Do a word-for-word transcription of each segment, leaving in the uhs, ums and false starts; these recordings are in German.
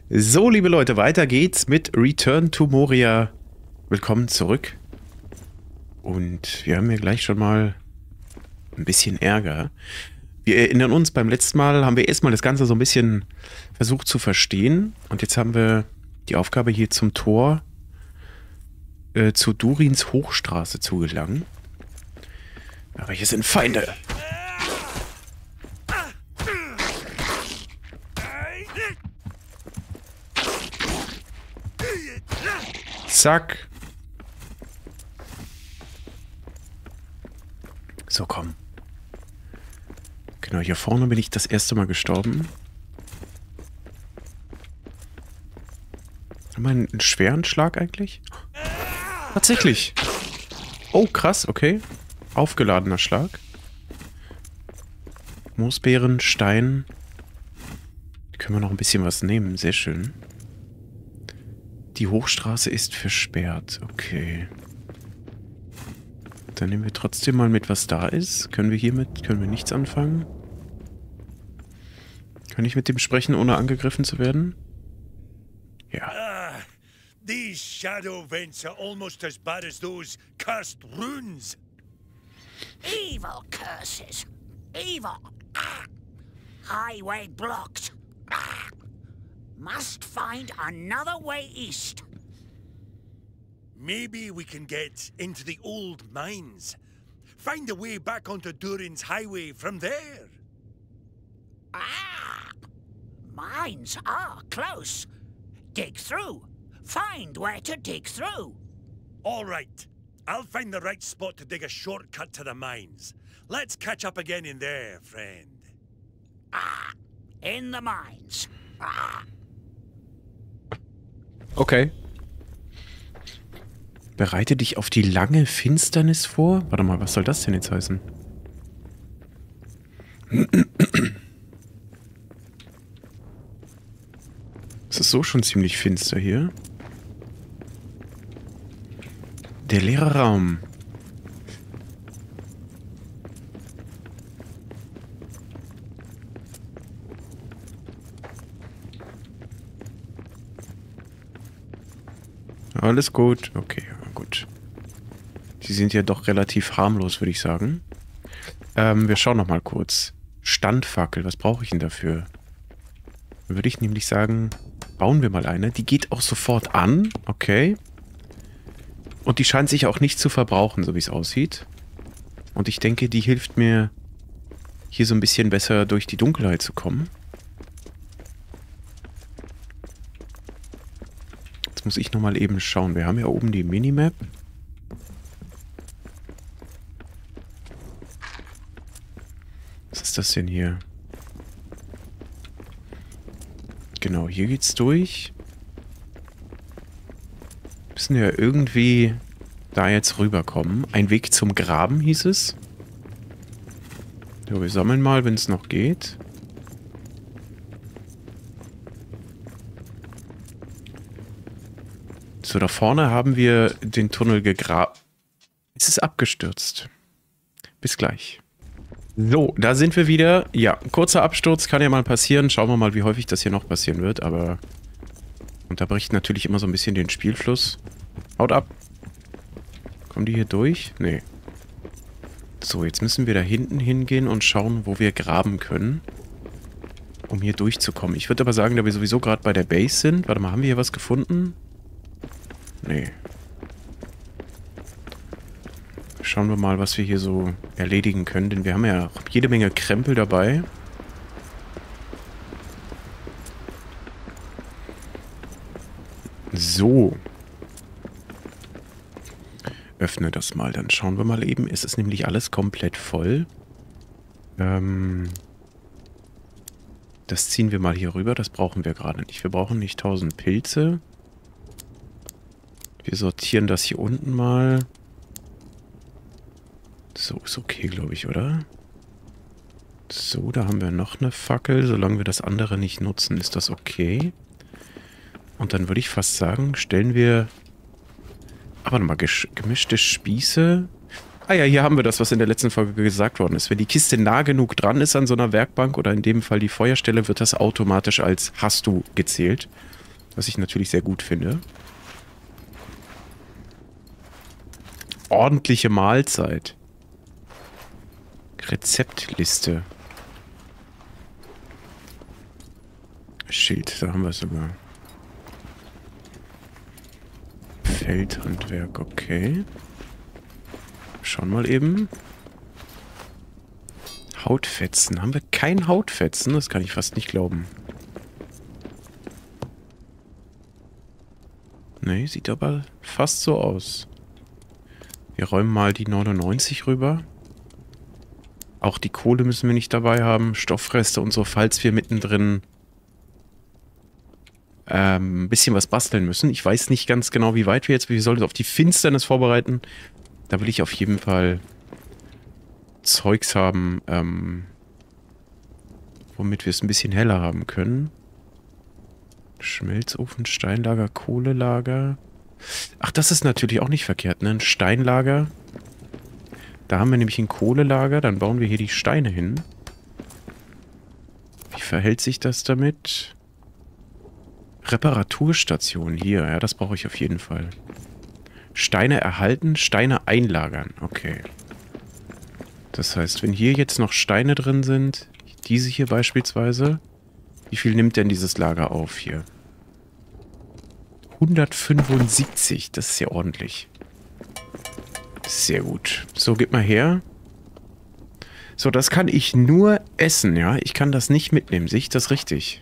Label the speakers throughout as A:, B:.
A: So, liebe Leute, weiter geht's mit Return to Moria. Willkommen zurück. Und wir haben hier gleich schon mal ein bisschen Ärger. Wir erinnern uns, beim letzten Mal haben wir erstmal das Ganze so ein bisschen versucht zu verstehen. Und jetzt haben wir die Aufgabe, hier zum Tor äh, zu Durins Hochstraße zu gelangen. Aber hier sind Feinde. Zack. So, komm. Genau, hier vorne bin ich das erste Mal gestorben. Haben wir einen, einen schweren Schlag eigentlich? Tatsächlich. Oh, krass, okay. Aufgeladener Schlag. Moosbeeren, Stein. Da können wir noch ein bisschen was nehmen, sehr schön. Die Hochstraße ist versperrt. Okay. Dann nehmen wir trotzdem mal mit, was da ist. Können wir hiermit, können wir nichts anfangen? Kann ich mit dem sprechen, ohne angegriffen zu werden? Ja.
B: Ah, these shadow vents are almost as bad as those cursed runes.
C: Evil curses. Evil. Ah. Highway blocked. Ah. Must find another way east.
B: Maybe we can get into the old mines. Find a way back onto Durin's highway from there.
C: Ah! Mines are close. Dig through. Find where to dig through.
B: All right. I'll find the right spot to dig a shortcut to the mines. Let's catch up again in there, friend.
C: Ah! In the mines. Ah!
A: Okay. Bereite dich auf die lange Finsternis vor. Warte mal, was soll das denn jetzt heißen? Es ist so schon ziemlich finster hier. Der leere Raum. Alles gut. Okay, gut. Die sind ja doch relativ harmlos, würde ich sagen. Ähm, wir schauen noch mal kurz. Standfackel, was brauche ich denn dafür? Würde ich nämlich sagen, bauen wir mal eine. Die geht auch sofort an. Okay. Und die scheint sich auch nicht zu verbrauchen, so wie es aussieht. Und ich denke, die hilft mir, hier so ein bisschen besser durch die Dunkelheit zu kommen. Muss ich nochmal eben schauen. Wir haben ja oben die Minimap. Was ist das denn hier? Genau, hier geht's durch. Müssen wir irgendwie da jetzt rüberkommen. Ein Weg zum Graben hieß es. So, wir sammeln mal, wenn es noch geht. So, da vorne haben wir den Tunnel gegraben. Es ist abgestürzt. Bis gleich. So, da sind wir wieder. Ja, kurzer Absturz kann ja mal passieren. Schauen wir mal, wie häufig das hier noch passieren wird. Aber unterbricht natürlich immer so ein bisschen den Spielfluss. Haut ab. Kommen die hier durch? Nee. So, jetzt müssen wir da hinten hingehen und schauen, wo wir graben können. Um hier durchzukommen. Ich würde aber sagen, da wir sowieso gerade bei der Base sind. Warte mal, haben wir hier was gefunden? Nee. Schauen wir mal, was wir hier so erledigen können, denn wir haben ja jede Menge Krempel dabei. So. Öffne das mal, dann schauen wir mal eben. Es ist nämlich alles komplett voll. Ähm... Das ziehen wir mal hier rüber, das brauchen wir gerade nicht. Wir brauchen nicht tausend Pilze. Wir sortieren das hier unten mal. So, ist okay, glaube ich, oder? So, da haben wir noch eine Fackel. Solange wir das andere nicht nutzen, ist das okay. Und dann würde ich fast sagen, stellen wir... Aber nochmal, gemischte Spieße. Ah ja, hier haben wir das, was in der letzten Folge gesagt worden ist. Wenn die Kiste nah genug dran ist an so einer Werkbank oder in dem Fall die Feuerstelle, wird das automatisch als hast du gezählt. Was ich natürlich sehr gut finde. Ordentliche Mahlzeit. Rezeptliste. Schild, da haben wir es sogar. Feldhandwerk, okay. Schauen wir mal eben. Hautfetzen. Haben wir kein Hautfetzen? Das kann ich fast nicht glauben. Nee, sieht aber fast so aus. Wir räumen mal die neunundneunzig rüber. Auch die Kohle müssen wir nicht dabei haben. Stoffreste und so, falls wir mittendrin ähm, ein bisschen was basteln müssen. Ich weiß nicht ganz genau, wie weit wir jetzt... Wir sollten uns auf die Finsternis vorbereiten. Da will ich auf jeden Fall Zeugs haben, ähm, womit wir es ein bisschen heller haben können. Schmelzofen, Steinlager, Kohlelager. Ach, das ist natürlich auch nicht verkehrt, ne? Ein Steinlager. Da haben wir nämlich ein Kohlelager. Dann bauen wir hier die Steine hin. Wie verhält sich das damit? Reparaturstation hier. Ja, das brauche ich auf jeden Fall. Steine erhalten, Steine einlagern. Okay. Das heißt, wenn hier jetzt noch Steine drin sind, diese hier beispielsweise, wie viel nimmt denn dieses Lager auf hier? hundertfünfundsiebzig, das ist ja ordentlich. Sehr gut. So, gib mal her. So, das kann ich nur essen, ja? Ich kann das nicht mitnehmen. Sehe ich das richtig?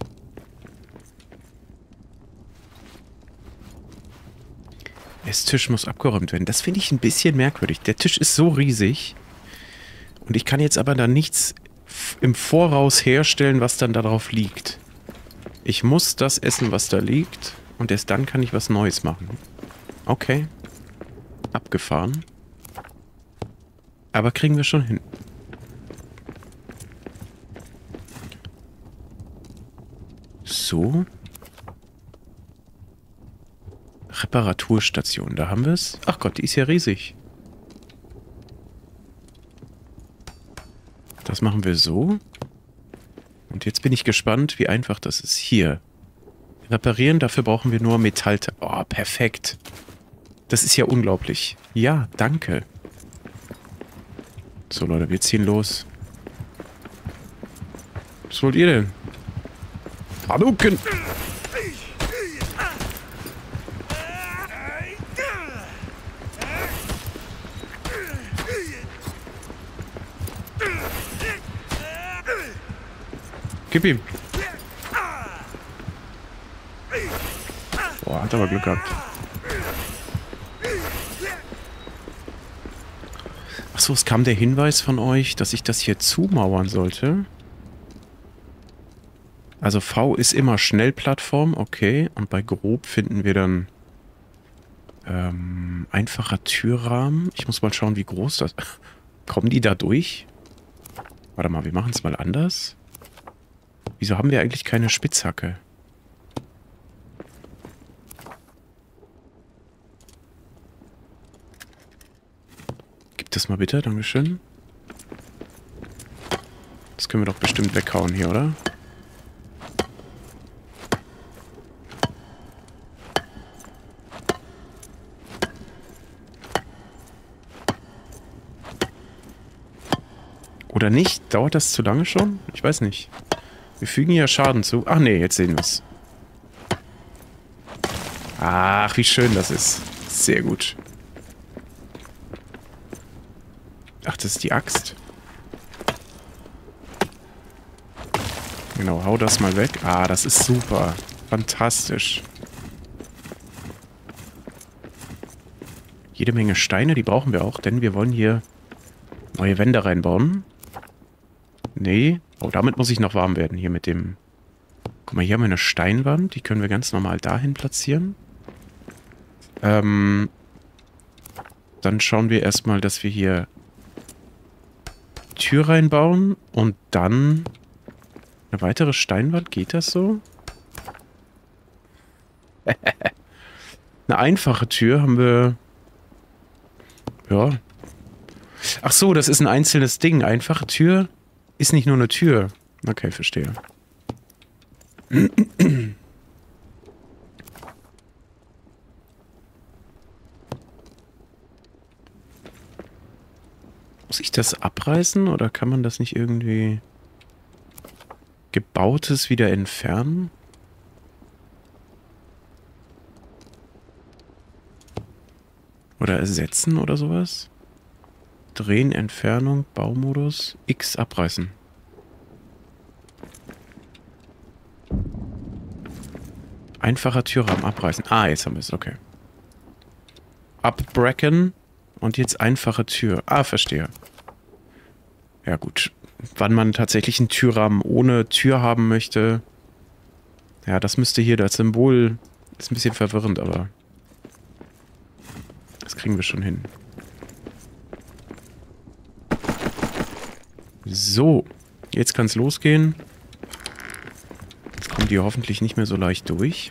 A: Esstisch muss abgeräumt werden. Das finde ich ein bisschen merkwürdig. Der Tisch ist so riesig. Und ich kann jetzt aber da nichts im Voraus herstellen, was dann darauf liegt. Ich muss das essen, was da liegt. Und erst dann kann ich was Neues machen. Okay. Abgefahren. Aber kriegen wir schon hin. So. Reparaturstation, da haben wir es. Ach Gott, die ist ja riesig. Das machen wir so. Und jetzt bin ich gespannt, wie einfach das ist. Hier. Reparieren, dafür brauchen wir nur Metall. Oh, perfekt. Das ist ja unglaublich. Ja, danke. So, Leute, wir ziehen los. Was wollt ihr denn? Hadouken! Gib ihm. Boah, hat aber Glück gehabt. Achso, es kam der Hinweis von euch, dass ich das hier zumauern sollte. Also V ist immer Schnellplattform, okay. Und bei grob finden wir dann ähm, einfacher Türrahmen. Ich muss mal schauen, wie groß das... Kommen die da durch? Warte mal, wir machen es mal anders. Wieso haben wir eigentlich keine Spitzhacke? Gib das mal bitte, dankeschön. Das können wir doch bestimmt weghauen hier, oder? Oder nicht? Dauert das zu lange schon? Ich weiß nicht. Wir fügen ja Schaden zu. Ach nee, jetzt sehen wir es. Ach, wie schön das ist. Sehr gut. Ach, das ist die Axt. Genau, hau das mal weg. Ah, das ist super. Fantastisch. Jede Menge Steine, die brauchen wir auch, denn wir wollen hier neue Wände reinbauen. Nee. Oh, damit muss ich noch warm werden hier mit dem... Guck mal, hier haben wir eine Steinwand. Die können wir ganz normal dahin platzieren. Ähm... Dann schauen wir erstmal, dass wir hier Tür reinbauen und dann eine weitere Steinwand. Geht das so? Eine einfache Tür haben wir... Ja, Ach so, das ist ein einzelnes Ding. Einfache Tür ist nicht nur eine Tür. Okay, verstehe. Muss ich das abreißen oder kann man das nicht irgendwie Gebautes wieder entfernen? Oder ersetzen oder sowas? Drehen, Entfernung, Baumodus, X abreißen. Einfacher Türrahmen abreißen. Ah, jetzt haben wir es, okay. Abbrechen und jetzt einfache Tür. Ah, verstehe. Ja gut. Wann man tatsächlich einen Türrahmen ohne Tür haben möchte. Ja, das müsste hier das Symbol. Ist ein bisschen verwirrend, aber das kriegen wir schon hin. So, jetzt kann es losgehen. Jetzt kommen die hoffentlich nicht mehr so leicht durch.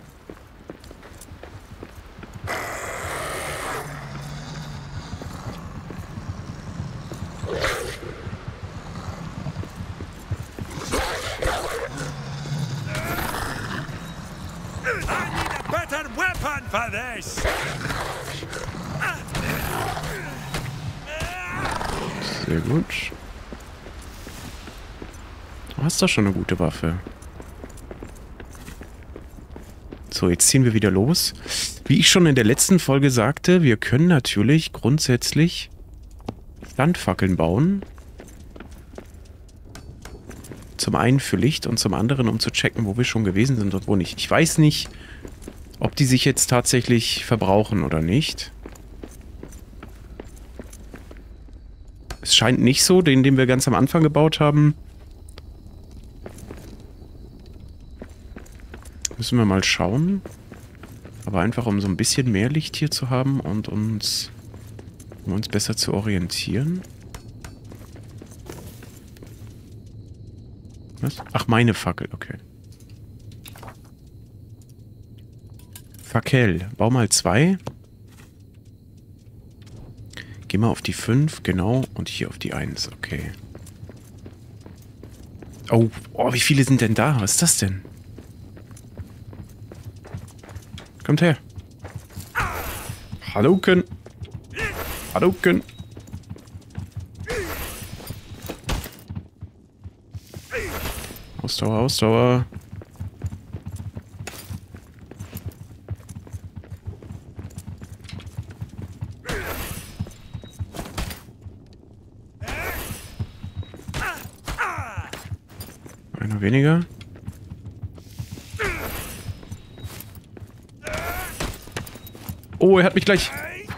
A: Sehr gut. Du hast doch schon eine gute Waffe. So, jetzt ziehen wir wieder los. Wie ich schon in der letzten Folge sagte, wir können natürlich grundsätzlich Standfackeln bauen. Zum einen für Licht und zum anderen, um zu checken, wo wir schon gewesen sind und wo nicht. Ich weiß nicht, ob die sich jetzt tatsächlich verbrauchen oder nicht. Es scheint nicht so, den, den wir ganz am Anfang gebaut haben. Müssen wir mal schauen. Aber einfach, um so ein bisschen mehr Licht hier zu haben und uns, um uns besser zu orientieren. Was? Ach, meine Fackel, okay. Fackel. Bau mal zwei. Geh mal auf die fünf, genau. Und hier auf die eins, okay. Oh, oh, wie viele sind denn da? Was ist das denn? Kommt her. Halloken. Halloken. Ausdauer, Ausdauer. Einer weniger. Oh, er hat mich gleich.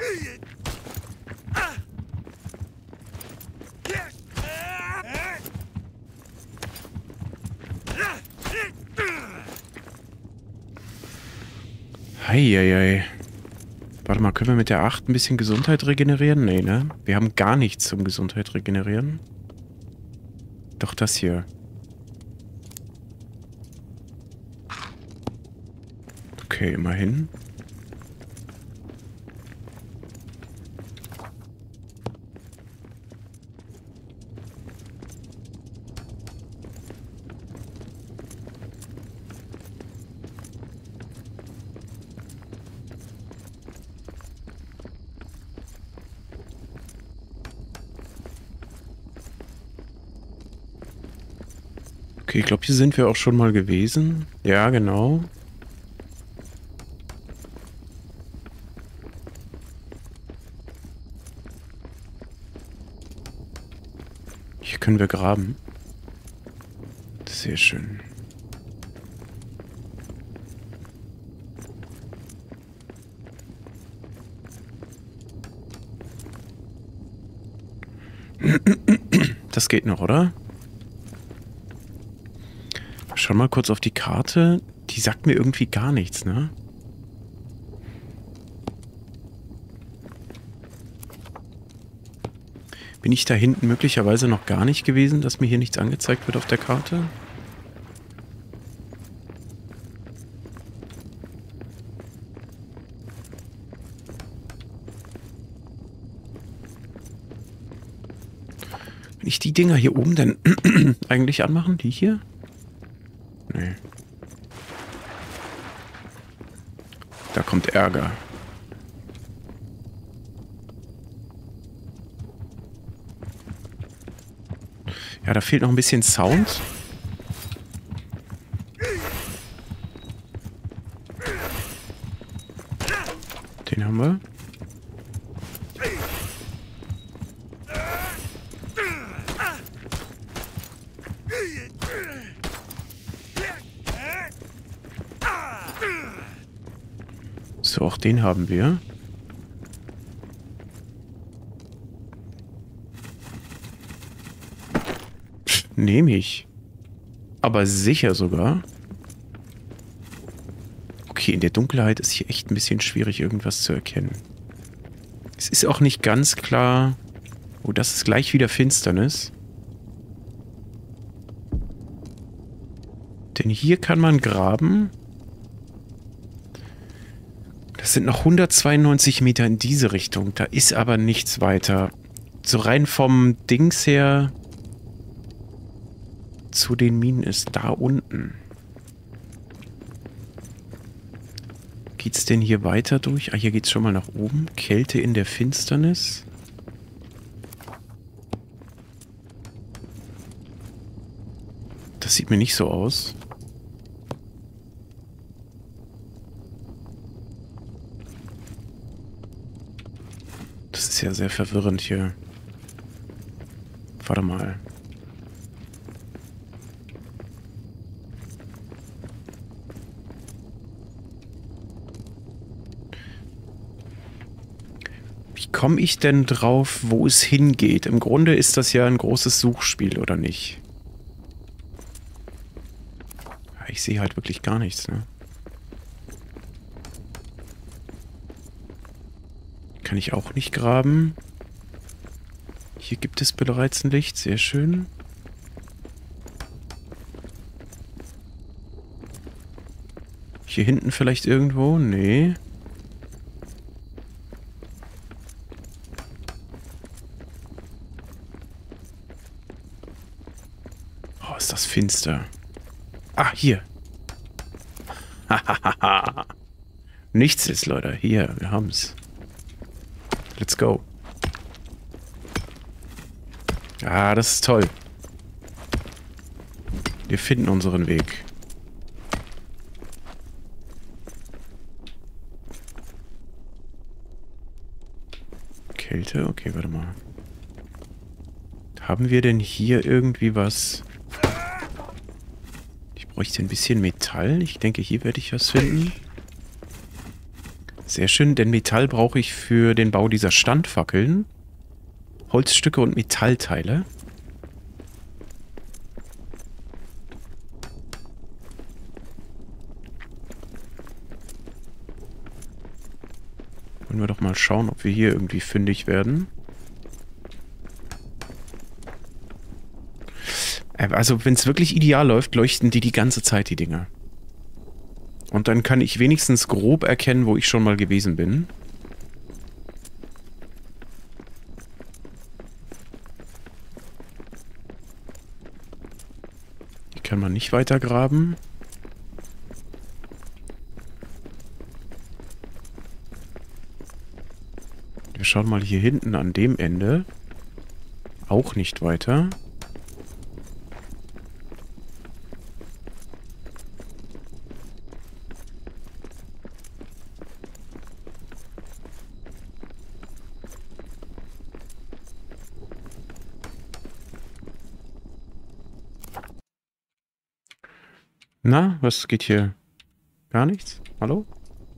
A: Heieiei. Warte mal, können wir mit der acht ein bisschen Gesundheit regenerieren? Nee, ne? Wir haben gar nichts zum Gesundheit regenerieren. Doch das hier. Okay, immerhin. Okay, ich glaube, hier sind wir auch schon mal gewesen. Ja, genau. Hier können wir graben. Sehr schön. Das geht noch, oder? Schau mal kurz auf die Karte. Die sagt mir irgendwie gar nichts, ne? Bin ich da hinten möglicherweise noch gar nicht gewesen, dass mir hier nichts angezeigt wird auf der Karte? ich die Dinger hier oben denn eigentlich anmachen? Die hier? Nee. Da kommt Ärger. Ja, da fehlt noch ein bisschen Sound. Den haben wir. So, auch den haben wir. Nehme ich. Aber sicher sogar. Okay, in der Dunkelheit ist hier echt ein bisschen schwierig, irgendwas zu erkennen. Es ist auch nicht ganz klar... Oh, das ist gleich wieder Finsternis. Denn hier kann man graben. Das sind noch hundertzweiundneunzig Meter in diese Richtung. Da ist aber nichts weiter. So rein vom Dings her... zu den Minen ist da unten. Geht's denn hier weiter durch? Ah, hier geht's schon mal nach oben. Kälte in der Finsternis. Das sieht mir nicht so aus. Das ist ja sehr verwirrend hier. Warte mal. Wie komme ich denn drauf, wo es hingeht? Im Grunde ist das ja ein großes Suchspiel, oder nicht? Ich sehe halt wirklich gar nichts, ne? Kann ich auch nicht graben. Hier gibt es bereits ein Licht, sehr schön. Hier hinten vielleicht irgendwo? Nee. Oh, ist das finster. Ah, hier. Nichts ist, Leute. Hier, wir haben's. Let's go. Ah, das ist toll. Wir finden unseren Weg. Kälte? Okay, warte mal. Haben wir denn hier irgendwie was... Ich bräuchte ein bisschen Metall. Ich denke, hier werde ich was finden. Sehr schön, denn Metall brauche ich für den Bau dieser Standfackeln. Holzstücke und Metallteile. Wollen wir doch mal schauen, ob wir hier irgendwie fündig werden. Also, wenn es wirklich ideal läuft, leuchten die die ganze Zeit, die Dinger. Und dann kann ich wenigstens grob erkennen, wo ich schon mal gewesen bin. Hier kann man nicht weiter graben. Wir schauen mal hier hinten an dem Ende. Auch nicht weiter. Na, was geht hier? Gar nichts? Hallo?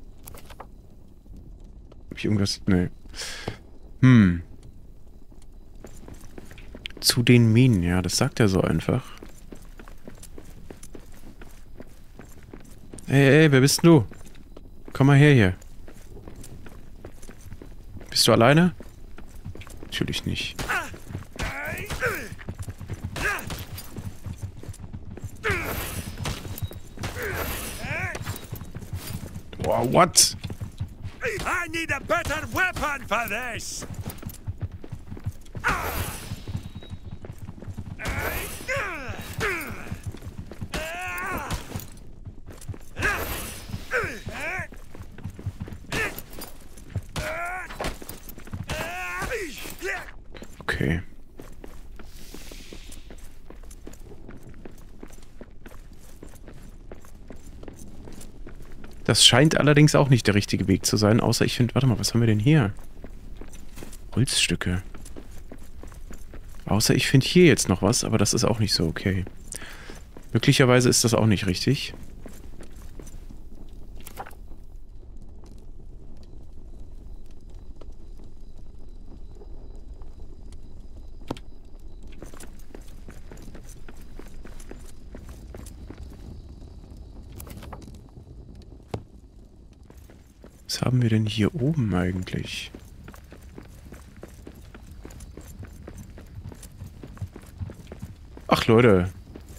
A: Hab ich irgendwas... Nee. Hm. Zu den Minen, ja, das sagt er so einfach. Ey, ey, wer bist du? Komm mal her hier. Bist du alleine? Natürlich nicht. Wow, what?
B: I need a better weapon for this.
A: Okay. Das scheint allerdings auch nicht der richtige Weg zu sein, außer ich finde... Warte mal, was haben wir denn hier? Holzstücke. Außer ich finde hier jetzt noch was, aber das ist auch nicht so okay. Möglicherweise ist das auch nicht richtig. Was haben wir denn hier oben eigentlich? Ach, Leute.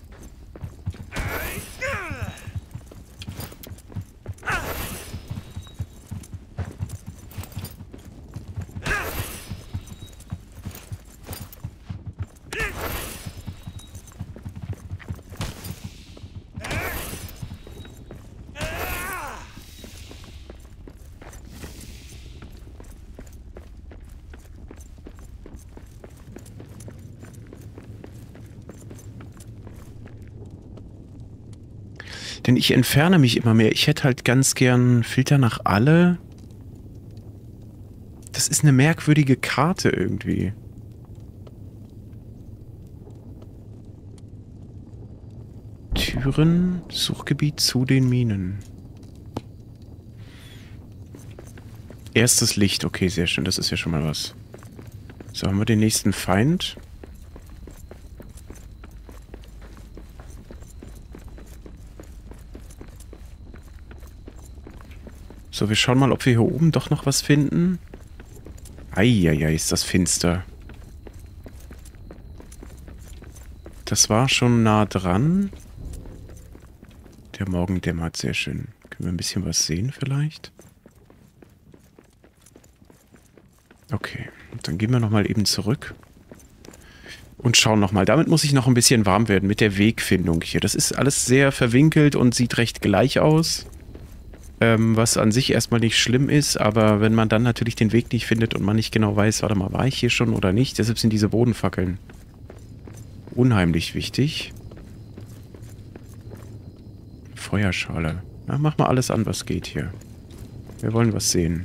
A: Denn ich entferne mich immer mehr. Ich hätte halt ganz gern Filter nach alle. Das ist eine merkwürdige Karte irgendwie. Türen, Suchgebiet zu den Minen. Erstes Licht. Okay, sehr schön. Das ist ja schon mal was. So, haben wir den nächsten Feind. So, wir schauen mal, ob wir hier oben doch noch was finden. Eieiei, ist das finster. Das war schon nah dran. Der Morgen dämmert, sehr schön. Können wir ein bisschen was sehen vielleicht? Okay, dann gehen wir nochmal eben zurück. Und schauen nochmal. Damit muss ich noch ein bisschen warm werden mit der Wegfindung hier. Das ist alles sehr verwinkelt und sieht recht gleich aus. Ähm, was an sich erstmal nicht schlimm ist, aber wenn man dann natürlich den Weg nicht findet und man nicht genau weiß, warte mal, war ich hier schon oder nicht? Deshalb sind diese Bodenfackeln unheimlich wichtig. Feuerschale. Ja, mach mal alles an, was geht hier. Wir wollen was sehen.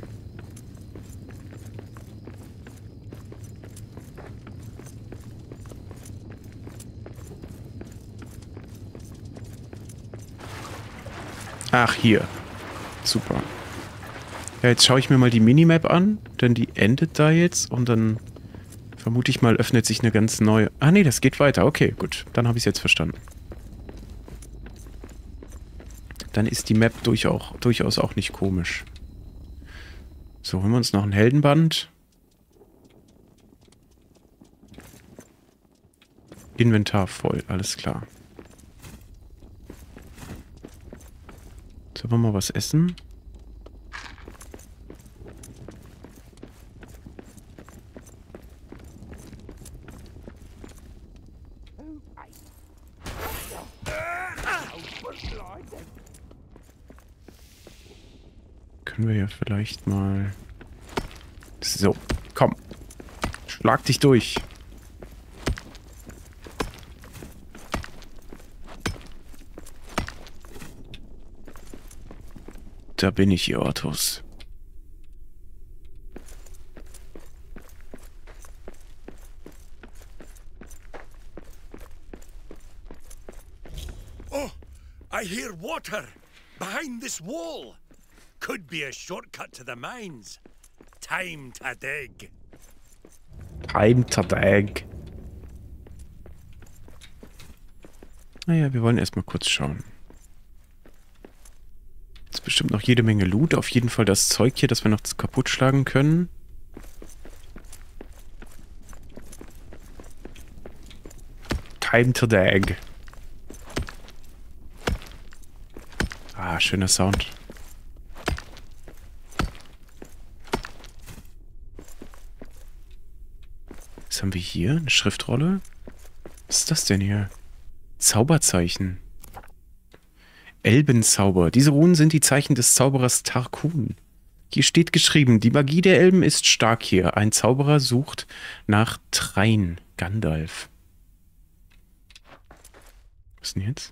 A: Ach, hier. Super. Ja, jetzt schaue ich mir mal die Minimap an, denn die endet da jetzt und dann vermute ich mal, öffnet sich eine ganz neue... Ah, nee, das geht weiter. Okay, gut. Dann habe ich es jetzt verstanden. Dann ist die Map durch auch, durchaus auch nicht komisch. So, holen wir uns noch ein Heldenband. Inventar voll, alles klar. Sollen wir mal was essen? Können wir ja vielleicht mal... So, komm. Schlag dich durch. Da bin ich, ihr Ortus.
B: Oh, I hear water behind this wall. Could be a shortcut to the mines. Time to dig.
A: Time to dig. Naja, wir wollen erstmal kurz schauen. Ist bestimmt noch jede Menge Loot. Auf jeden Fall das Zeug hier, das wir noch kaputt schlagen können. Time to dig. Ah, schöner Sound. Was haben wir hier? Eine Schriftrolle? Was ist das denn hier? Zauberzeichen. Elbenzauber. Diese Runen sind die Zeichen des Zauberers Tarkun. Hier steht geschrieben, die Magie der Elben ist stark hier. Ein Zauberer sucht nach Thrain. Gandalf. Was ist denn jetzt?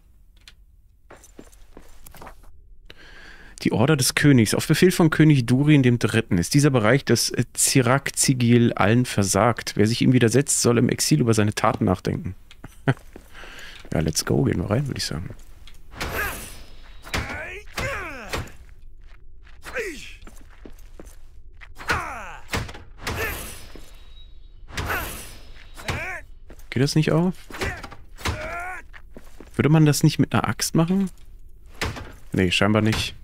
A: Die Order des Königs. Auf Befehl von König Durin dem Dritten ist dieser Bereich des Zirak-Sigil allen versagt. Wer sich ihm widersetzt, soll im Exil über seine Taten nachdenken. Ja, let's go. Gehen wir rein, würde ich sagen. Geht das nicht auf? Würde man das nicht mit einer Axt machen? Nee, scheinbar nicht.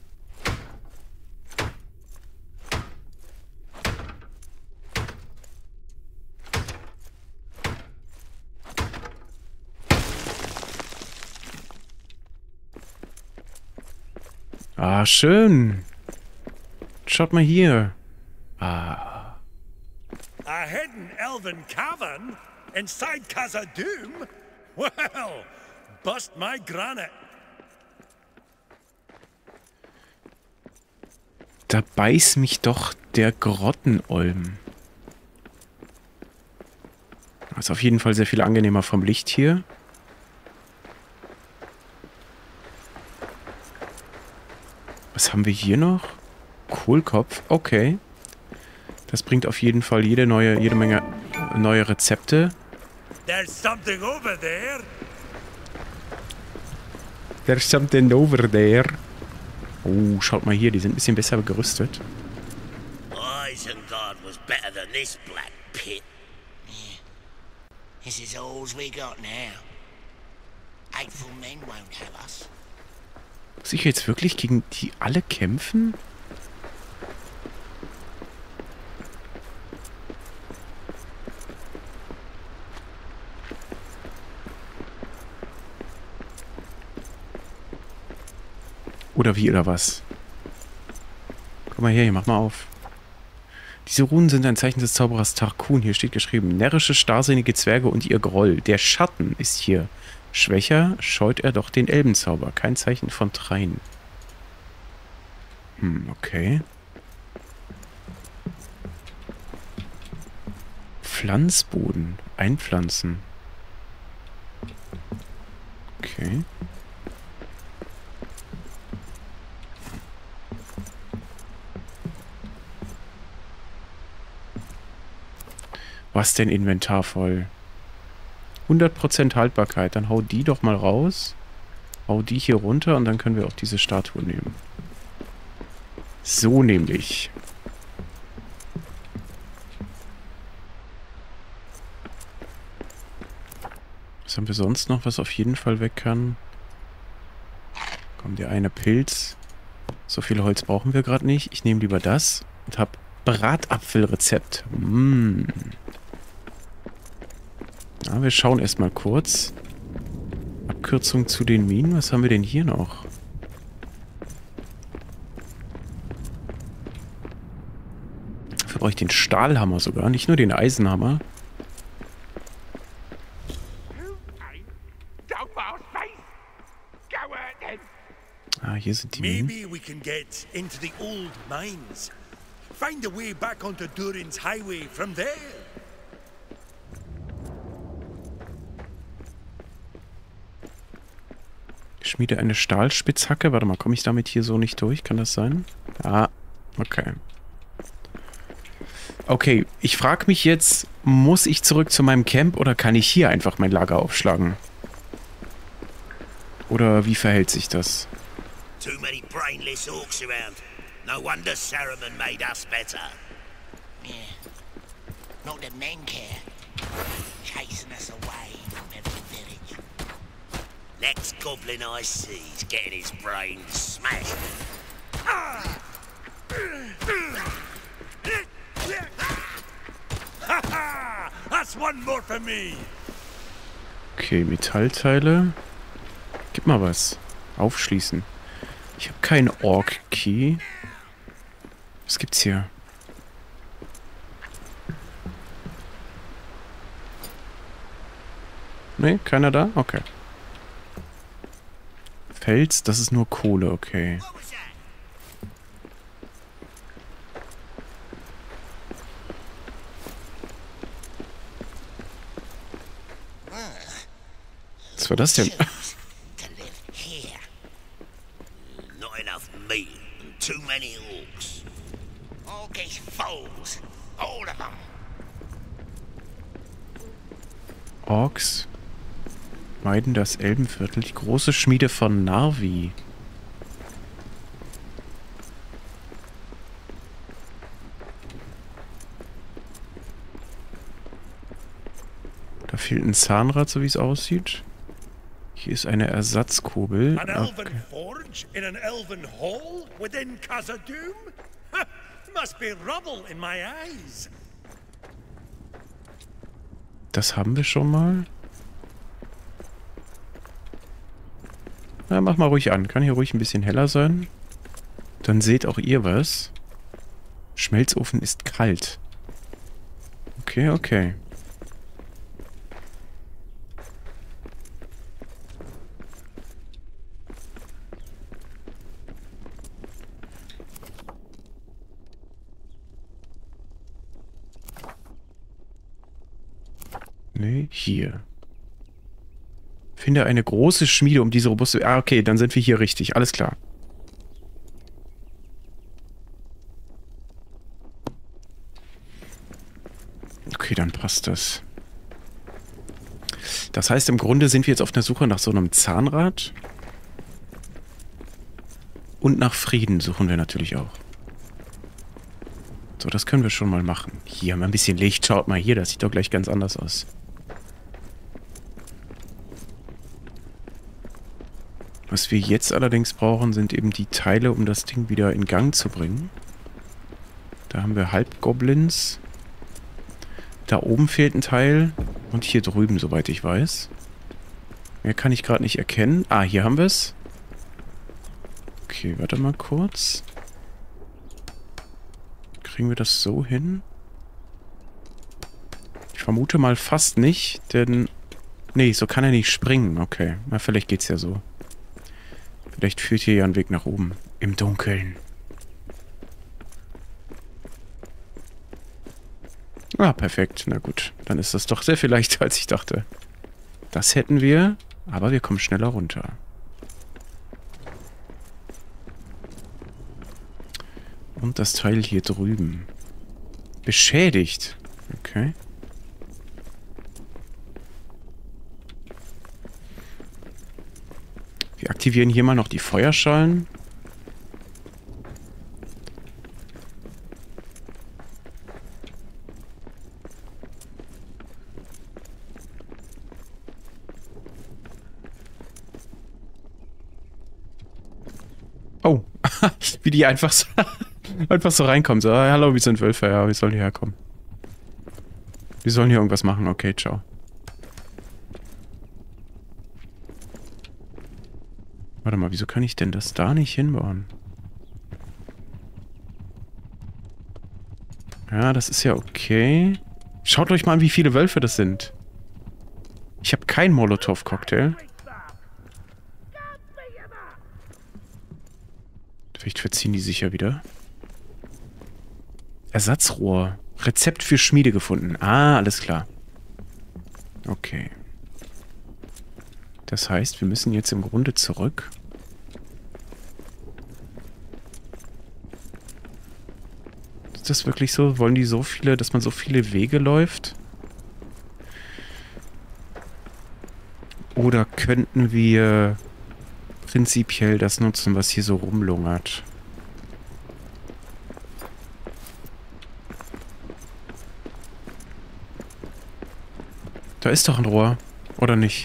A: Ah, schön. Schaut mal hier. Ah.
B: A hidden elven cavern inside Khazad-dûm? Well, bust my granite.
A: Da beiß mich doch der Grottenolm. Ist auf jeden Fall sehr viel angenehmer vom Licht hier. Was haben wir hier noch? Kohlkopf, okay. Das bringt auf jeden Fall jede neue, jede Menge neue Rezepte.
B: There's something over there.
A: There's something over there. Oh, schaut mal hier, die sind ein bisschen besser gerüstet.
D: Isengard was better than this black pit.
C: Yeah. This is all we got now. Hateful men won't have us.
A: Muss ich jetzt wirklich gegen die alle kämpfen? Oder wie, oder was? Komm mal her, hier, mach mal auf. Diese Runen sind ein Zeichen des Zauberers Tarkun. Hier steht geschrieben, närrische, starrsinnige Zwerge und ihr Groll. Der Schatten ist hier. Schwächer scheut er doch den Elbenzauber. Kein Zeichen von Thrain. Hm, okay. Pflanzboden. Einpflanzen. Okay. Was denn Inventar voll? hundert Prozent Haltbarkeit. Dann hau die doch mal raus. Hau die hier runter und dann können wir auch diese Statue nehmen. So nämlich. Was haben wir sonst noch, was auf jeden Fall weg kann? Komm, der eine Pilz. So viel Holz brauchen wir gerade nicht. Ich nehme lieber das und habe Bratapfelrezept. Mmh. Ja, wir schauen erstmal kurz. Abkürzung zu den Minen. Was haben wir denn hier noch? Dafür brauche ich den Stahlhammer sogar, nicht nur den Eisenhammer. Ah, hier sind die Minen.
B: Maybe we can get into the old mines. Find a way back onto Durin's highway from there.
A: Schmiede eine Stahlspitzhacke. Warte mal, komme ich damit hier so nicht durch? Kann das sein? Ah, okay. Okay, ich frage mich jetzt, muss ich zurück zu meinem Camp oder kann ich hier einfach mein Lager aufschlagen? Oder wie verhält sich das?
D: Too many brainless orcs around. No wonder Saruman made us better.
C: Yeah. Not the men care. Chasing us away from every village.
D: Next goblin I see's getting his brains smashed.
B: Ha! That's one more for me.
A: Okay, Metallteile. Gib mal was. Aufschließen. Ich habe keinen Orc-Key. Was gibt's hier? Nee, keiner da? Okay. Fels, das ist nur Kohle, okay. war das denn?
D: choose to live here. Not enough meat and too many orcs. Orcish fools, all of them.
A: Orks meiden das Elbenviertel. Die große Schmiede von Narvi. Da fehlt ein Zahnrad, so wie es aussieht. Hier ist eine Ersatzkurbel.
B: An elven
A: Okay.
B: forge in an elven hall within Khazad-dûm? Ha, must be rubble in my eyes.
A: Das haben wir schon mal. Na, mach mal ruhig an. Kann hier ruhig ein bisschen heller sein. Dann seht auch ihr was. Schmelzofen ist kalt. Okay, okay. Nee, hier. Finde eine große Schmiede um diese robuste... Ah, okay, dann sind wir hier richtig. Alles klar. Okay, dann passt das. Das heißt, im Grunde sind wir jetzt auf der Suche nach so einem Zahnrad. Und nach Frieden suchen wir natürlich auch. So, das können wir schon mal machen. Hier haben wir ein bisschen Licht. Schaut mal hier, das sieht doch gleich ganz anders aus. Was wir jetzt allerdings brauchen, sind eben die Teile, um das Ding wieder in Gang zu bringen. Da haben wir Halbgoblins. Da oben fehlt ein Teil. Und hier drüben, soweit ich weiß. Mehr kann ich gerade nicht erkennen. Ah, hier haben wir es. Okay, warte mal kurz. Kriegen wir das so hin? Ich vermute mal fast nicht, denn... Nee, so kann er nicht springen. Okay, na vielleicht geht's ja so. Vielleicht führt hier ja ein Weg nach oben. Im Dunkeln. Ah, perfekt. Na gut. Dann ist das doch sehr viel leichter, als ich dachte. Das hätten wir, aber wir kommen schneller runter. Und das Teil hier drüben. Beschädigt. Okay. Wir aktivieren hier mal noch die Feuerschalen. Oh, wie die einfach so, einfach so reinkommen. So, ah, hallo, wir sind Wölfe, ja, wir sollen hierher kommen. Wir sollen hier irgendwas machen, okay, ciao. Warte mal, wieso kann ich denn das da nicht hinbauen? Ja, das ist ja okay. Schaut euch mal an, wie viele Wölfe das sind. Ich habe keinen Molotow-Cocktail. Vielleicht verziehen die sich ja wieder. Ersatzrohr. Rezept für Schmiede gefunden. Ah, alles klar. Okay. Das heißt, wir müssen jetzt im Grunde zurück. Ist das wirklich so? Wollen die so viele, dass man so viele Wege läuft? Oder könnten wir prinzipiell das nutzen, was hier so rumlungert? Da ist doch ein Rohr, oder nicht?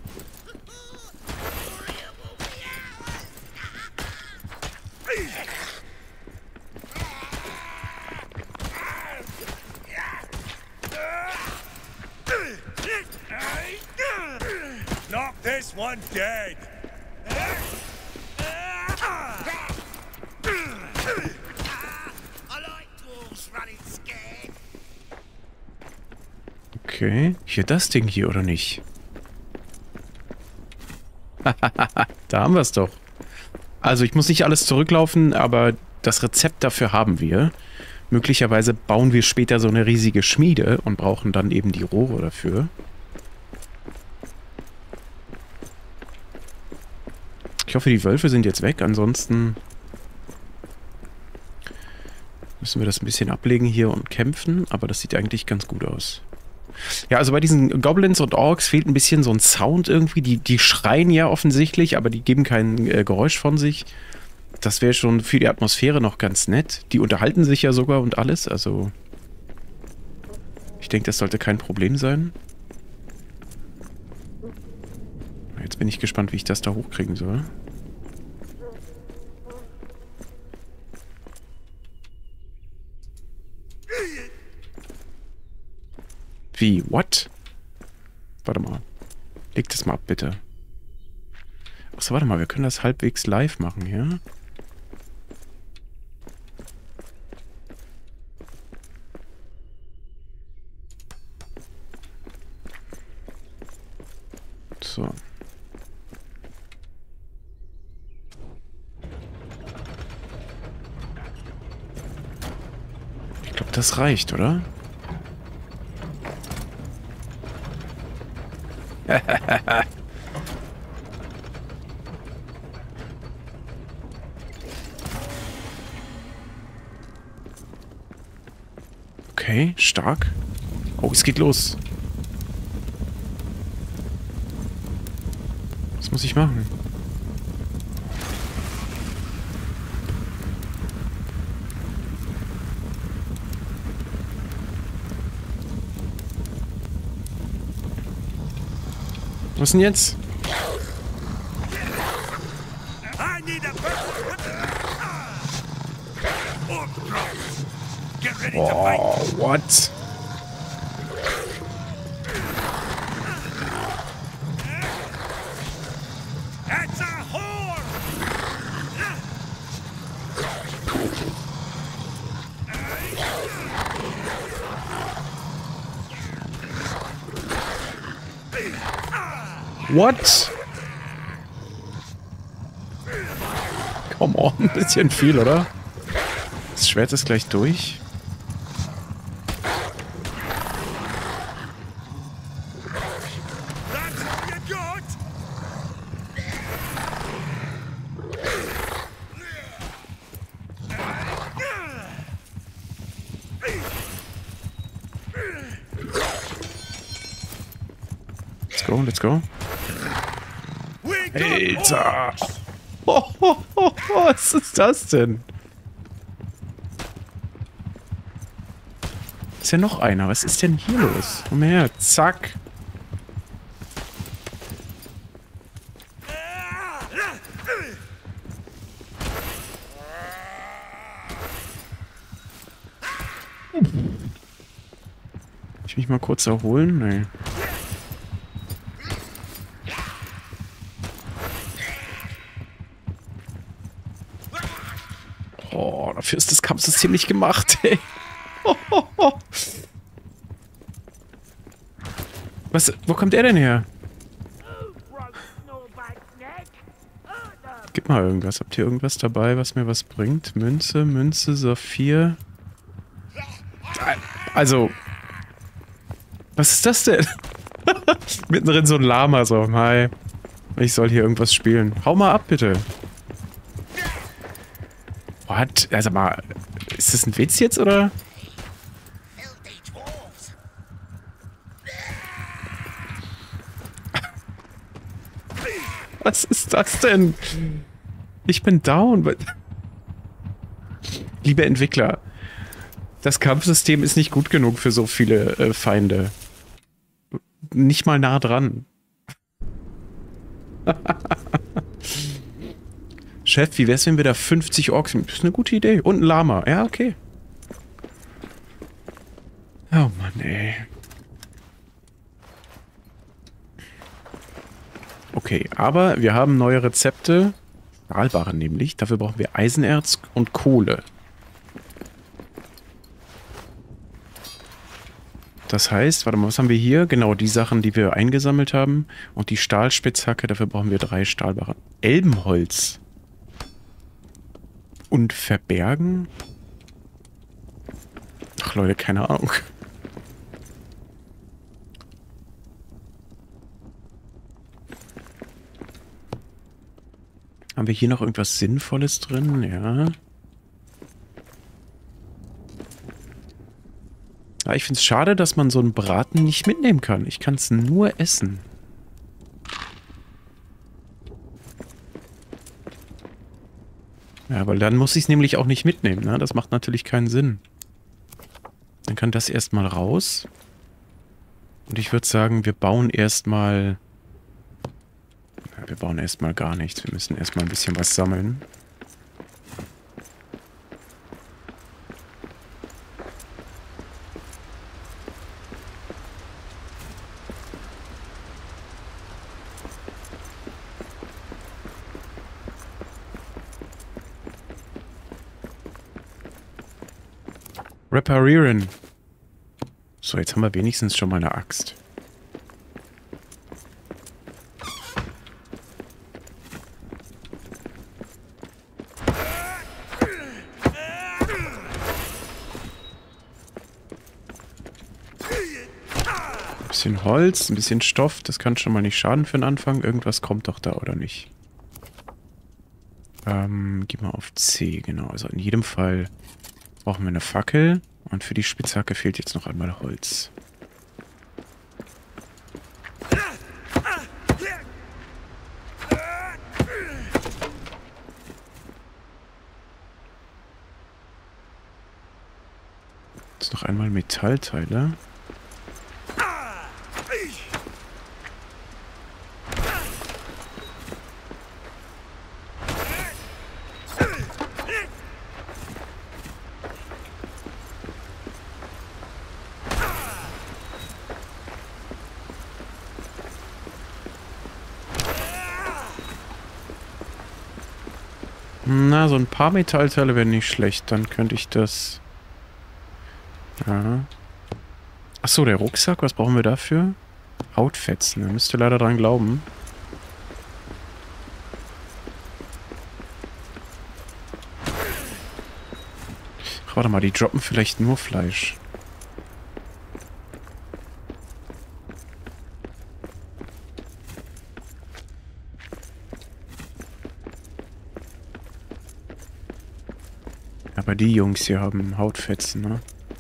B: Knock this one dead.
D: I like dwarves running scared.
A: Okay. Hier das Ding hier, oder nicht? Da haben wir es doch. Also ich muss nicht alles zurücklaufen, aber das Rezept dafür haben wir. Möglicherweise bauen wir später so eine riesige Schmiede und brauchen dann eben die Rohre dafür. Ich hoffe, die Wölfe sind jetzt weg. Ansonsten müssen wir das ein bisschen ablegen hier und kämpfen. Aber das sieht eigentlich ganz gut aus. Ja, also bei diesen Goblins und Orks fehlt ein bisschen so ein Sound irgendwie. Die, die schreien ja offensichtlich, aber die geben kein äh, Geräusch von sich. Das wäre schon für die Atmosphäre noch ganz nett. Die unterhalten sich ja sogar und alles. Also ich denke, das sollte kein Problem sein. Jetzt bin ich gespannt, wie ich das da hochkriegen soll. Wie? What? Warte mal. Leg das mal ab, bitte. Achso, warte mal. Wir können das halbwegs live machen hier. So. Ich glaube, das reicht, oder? Okay, stark. Oh, es geht los. Was muss ich machen? Was denn jetzt?
B: I need a Orc drops. Get ready to fight.
A: Oh, what?
B: That's a horde.
A: What? Come on, ein bisschen viel, oder? Das Schwert ist gleich durch.
B: That's all you got.
A: Let's go, let's go.
B: We got
A: Alter!
B: orcs.
A: Oh, oh, oh, oh, was ist das denn? Ist ja noch einer. Was ist denn hier los? Komm her, zack. Ich mich mal kurz erholen? Nee. Oh, dafür ist das Kampfsystem nicht gemacht, ey. Oh, oh, oh. Was? Wo kommt er denn her? Gib mal irgendwas. Habt ihr irgendwas dabei, was mir was bringt? Münze, Münze, Saphir. Also. Was ist das denn? Mittendrin so ein Lama, so. Hi. Ich soll hier irgendwas spielen. Hau mal ab, bitte. What? Also mal. Ist das ein Witz jetzt, oder? Was ist das denn? Ich bin down. Liebe Entwickler, das Kampfsystem ist nicht gut genug für so viele äh, Feinde. Nicht mal nah dran. Chef, wie wär's, wenn wir da fünfzig Orks sind? Das ist eine gute Idee. Und ein Lama. Ja, okay. Oh Mann, ey. Okay, aber wir haben neue Rezepte. Stahlbarren nämlich. Dafür brauchen wir Eisenerz und Kohle. Das heißt, warte mal, was haben wir hier? Genau, die Sachen, die wir eingesammelt haben. Und die Stahlspitzhacke, dafür brauchen wir drei Stahlbarren. Elbenholz. Und verbergen? Ach Leute, keine Ahnung. Haben wir hier noch irgendwas Sinnvolles drin? Ja. Ja, ich finde es schade, dass man so einen Braten nicht mitnehmen kann. Ich kann es nur essen. Ja, weil dann muss ich es nämlich auch nicht mitnehmen, ne? Das macht natürlich keinen Sinn. Dann kann das erstmal raus. Und ich würde sagen, wir bauen erstmal... Ja, wir bauen erstmal gar nichts. Wir müssen erstmal ein bisschen was sammeln. Reparieren. So, jetzt haben wir wenigstens schon mal eine Axt. Ein bisschen Holz, ein bisschen Stoff, das kann schon mal nicht schaden für den Anfang. Irgendwas kommt doch da, oder nicht? Ähm, geh mal auf C, genau. Also in jedem Fall brauchen wir eine Fackel. Und für die Spitzhacke fehlt jetzt noch einmal Holz. Jetzt noch einmal Metallteile. Na, so ein paar Metallteile wären nicht schlecht. Dann könnte ich das... Ja. Achso, der Rucksack. Was brauchen wir dafür? Hautfetzen. Da müsst ihr leider dran glauben. Ach, warte mal, die droppen vielleicht nur Fleisch. Aber die Jungs hier haben Hautfetzen, ne?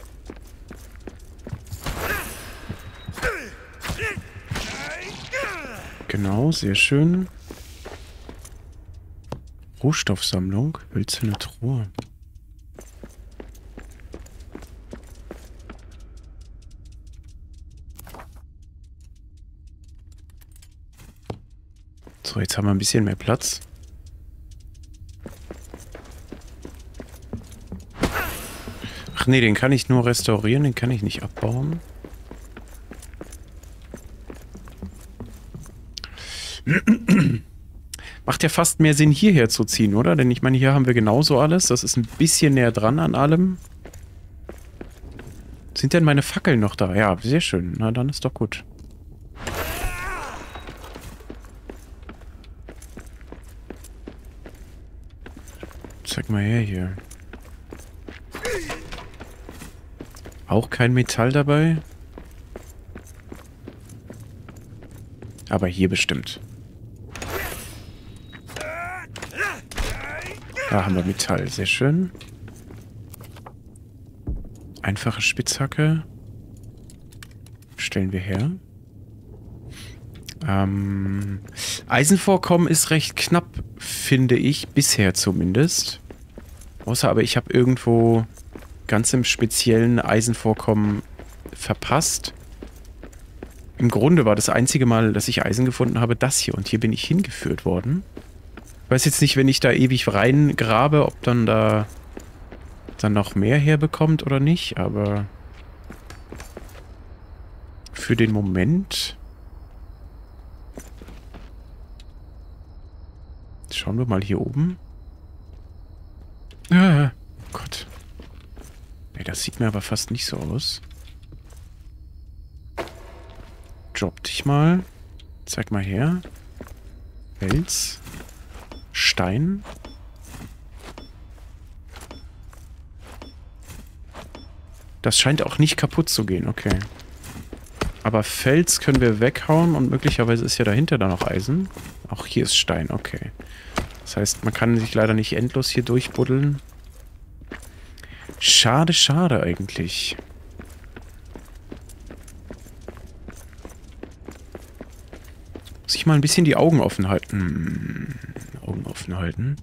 A: Genau, sehr schön. Rohstoffsammlung, hölzerne Truhe. So, jetzt haben wir ein bisschen mehr Platz. Ach nee, den kann ich nur restaurieren, den kann ich nicht abbauen. Macht ja fast mehr Sinn, hierher zu ziehen, oder? Denn ich meine, hier haben wir genauso alles. Das ist ein bisschen näher dran an allem. Sind denn meine Fackeln noch da? Ja, sehr schön. Na, dann ist doch gut. Zeig mal her hier. Auch kein Metall dabei. Aber hier bestimmt. Da haben wir Metall. Sehr schön. Einfache Spitzhacke. Stellen wir her. Ähm, Eisenvorkommen ist recht knapp, finde ich. Bisher zumindest. Außer aber ich habe irgendwo ganz im speziellen Eisenvorkommen verpasst. Im Grunde war das einzige Mal, dass ich Eisen gefunden habe, das hier. Und hier bin ich hingeführt worden. Ich weiß jetzt nicht, wenn ich da ewig reingrabe, ob dann da dann noch mehr herbekommt oder nicht, aber für den Moment schauen wir mal hier oben. Ah, Gott. Ne, das sieht mir aber fast nicht so aus. Drop dich mal. Zeig mal her. Fels. Stein. Das scheint auch nicht kaputt zu gehen, okay. Aber Fels können wir weghauen und möglicherweise ist ja dahinter da noch Eisen. Auch hier ist Stein, okay. Das heißt, man kann sich leider nicht endlos hier durchbuddeln. Schade, schade eigentlich. Muss ich mal ein bisschen die Augen offen halten. Hm, Augen offen halten.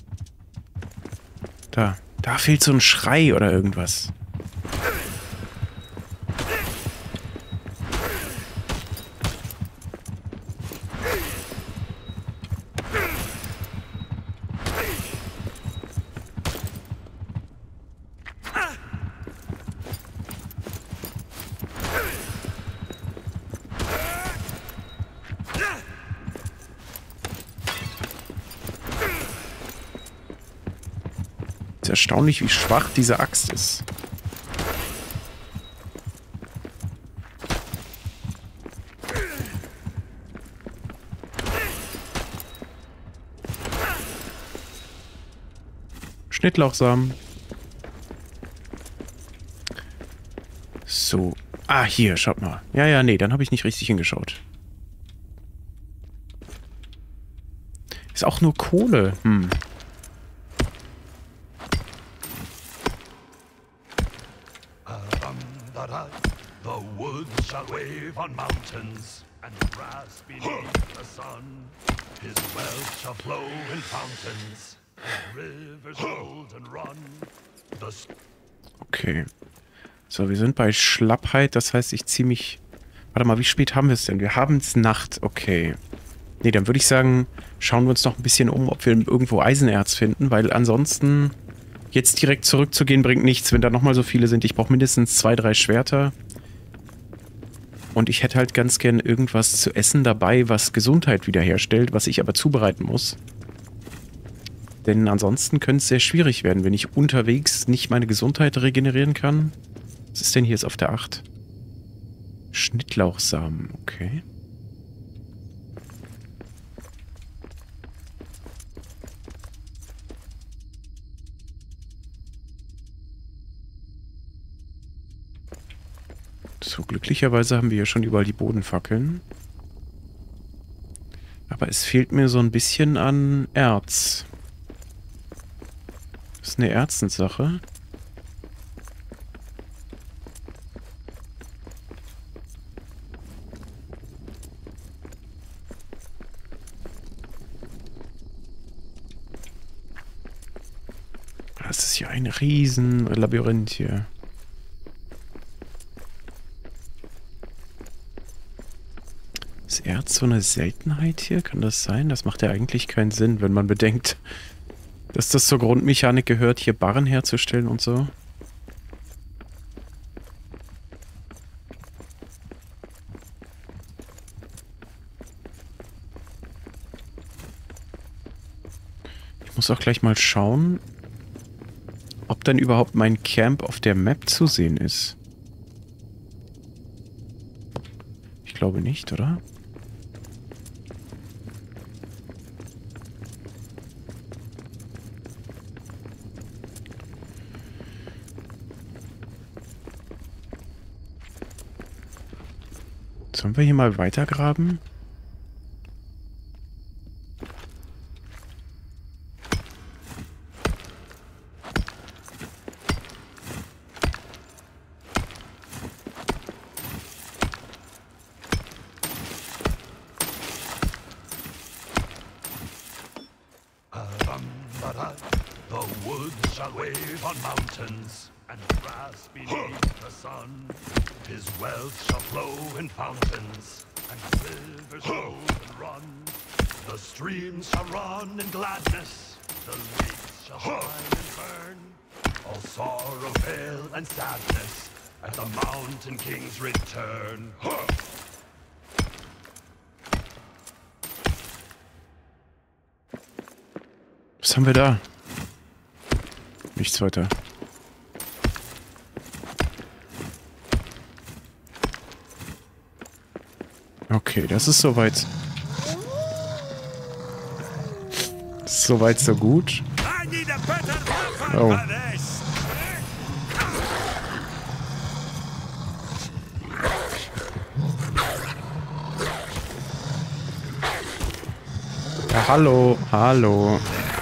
A: Da. Da fehlt so ein Schrei oder irgendwas. Es ist erstaunlich, wie schwach diese Axt ist. Schnittlauchsamen. So. Ah, hier, schaut mal. Ja, ja, nee, dann habe ich nicht richtig hingeschaut. Ist auch nur Kohle. Hm.
E: The woods shall wave on mountains, and grass beneath the sun. His wealth shall flow in fountains, and rivers old and run. The
A: Okay. So, wir sind bei Schlappheit, das heißt, ich ziehe mich... Warte mal, wie spät haben wir es denn? Wir haben es Nacht, okay. Nee, dann würde ich sagen, schauen wir uns noch ein bisschen um, ob wir irgendwo Eisenerz finden, weil ansonsten jetzt direkt zurückzugehen bringt nichts, wenn da nochmal so viele sind. Ich brauche mindestens zwei, drei Schwerter. Und ich hätte halt ganz gern irgendwas zu essen dabei, was Gesundheit wiederherstellt, was ich aber zubereiten muss. Denn ansonsten könnte es sehr schwierig werden, wenn ich unterwegs nicht meine Gesundheit regenerieren kann. Was ist denn hier jetzt auf der acht? Schnittlauchsamen, okay. So, glücklicherweise haben wir hier schon überall die Bodenfackeln. Aber es fehlt mir so ein bisschen an Erz. Das ist eine Erzenssache. Das ist ja ein riesen Labyrinth hier. Ist Erz so eine Seltenheit hier? Kann das sein? Das macht ja eigentlich keinen Sinn, wenn man bedenkt, dass das zur Grundmechanik gehört, hier Barren herzustellen und so. Ich muss auch gleich mal schauen, ob dann überhaupt mein Camp auf der Map zu sehen ist. Ich glaube nicht, oder? Sollen wir hier mal weitergraben?
E: The woods shall wave on mountains, and grass beneath the sun. His wealth shall flow in fountains, and rivers flow and run. The streams shall run in gladness, the lakes shall shine and burn. All sorrow, fail, and sadness at the Mountain King's return.
A: Was haben wir da? Nichts weiter. Okay, das ist soweit. Soweit so gut. Oh. Hallo, hallo.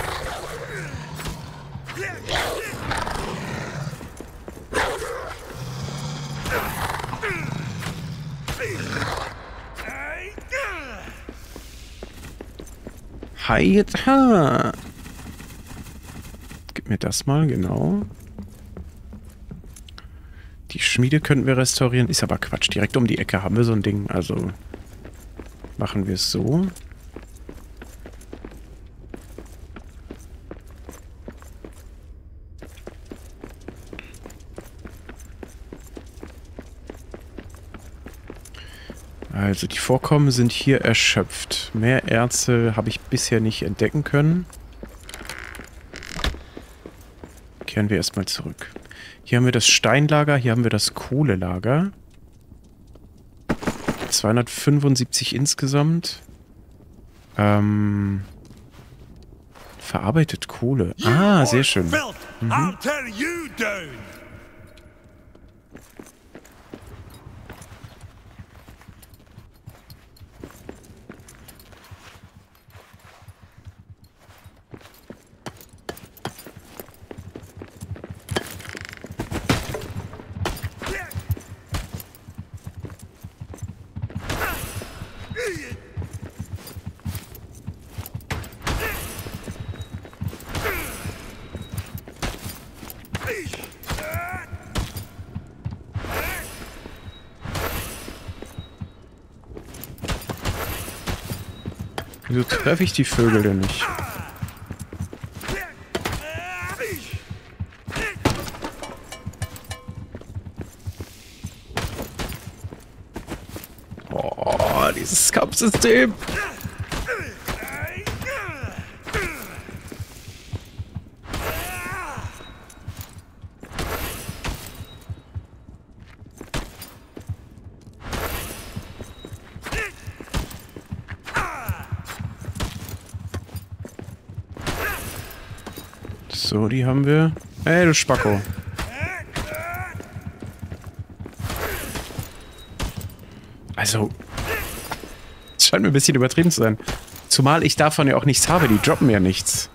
A: Hi, jetzt, ha. Gib mir das mal, genau. Die Schmiede könnten wir restaurieren. Ist aber Quatsch. Direkt um die Ecke haben wir so ein Ding. Also machen wir es so. Also die Vorkommen sind hier erschöpft. Mehr Erze habe ich bisher nicht entdecken können. Kehren wir erstmal zurück. Hier haben wir das Steinlager, hier haben wir das Kohlelager. zweihundertfünfundsiebzig insgesamt. Ähm, verarbeitet Kohle. Ah, sehr schön. Mhm. Wieso treffe ich die Vögel denn nicht? Oh, dieses Kampfsystem. So, die haben wir. Ey, du Spacko. Also, es scheint mir ein bisschen übertrieben zu sein. Zumal ich davon ja auch nichts habe. Die droppen ja nichts.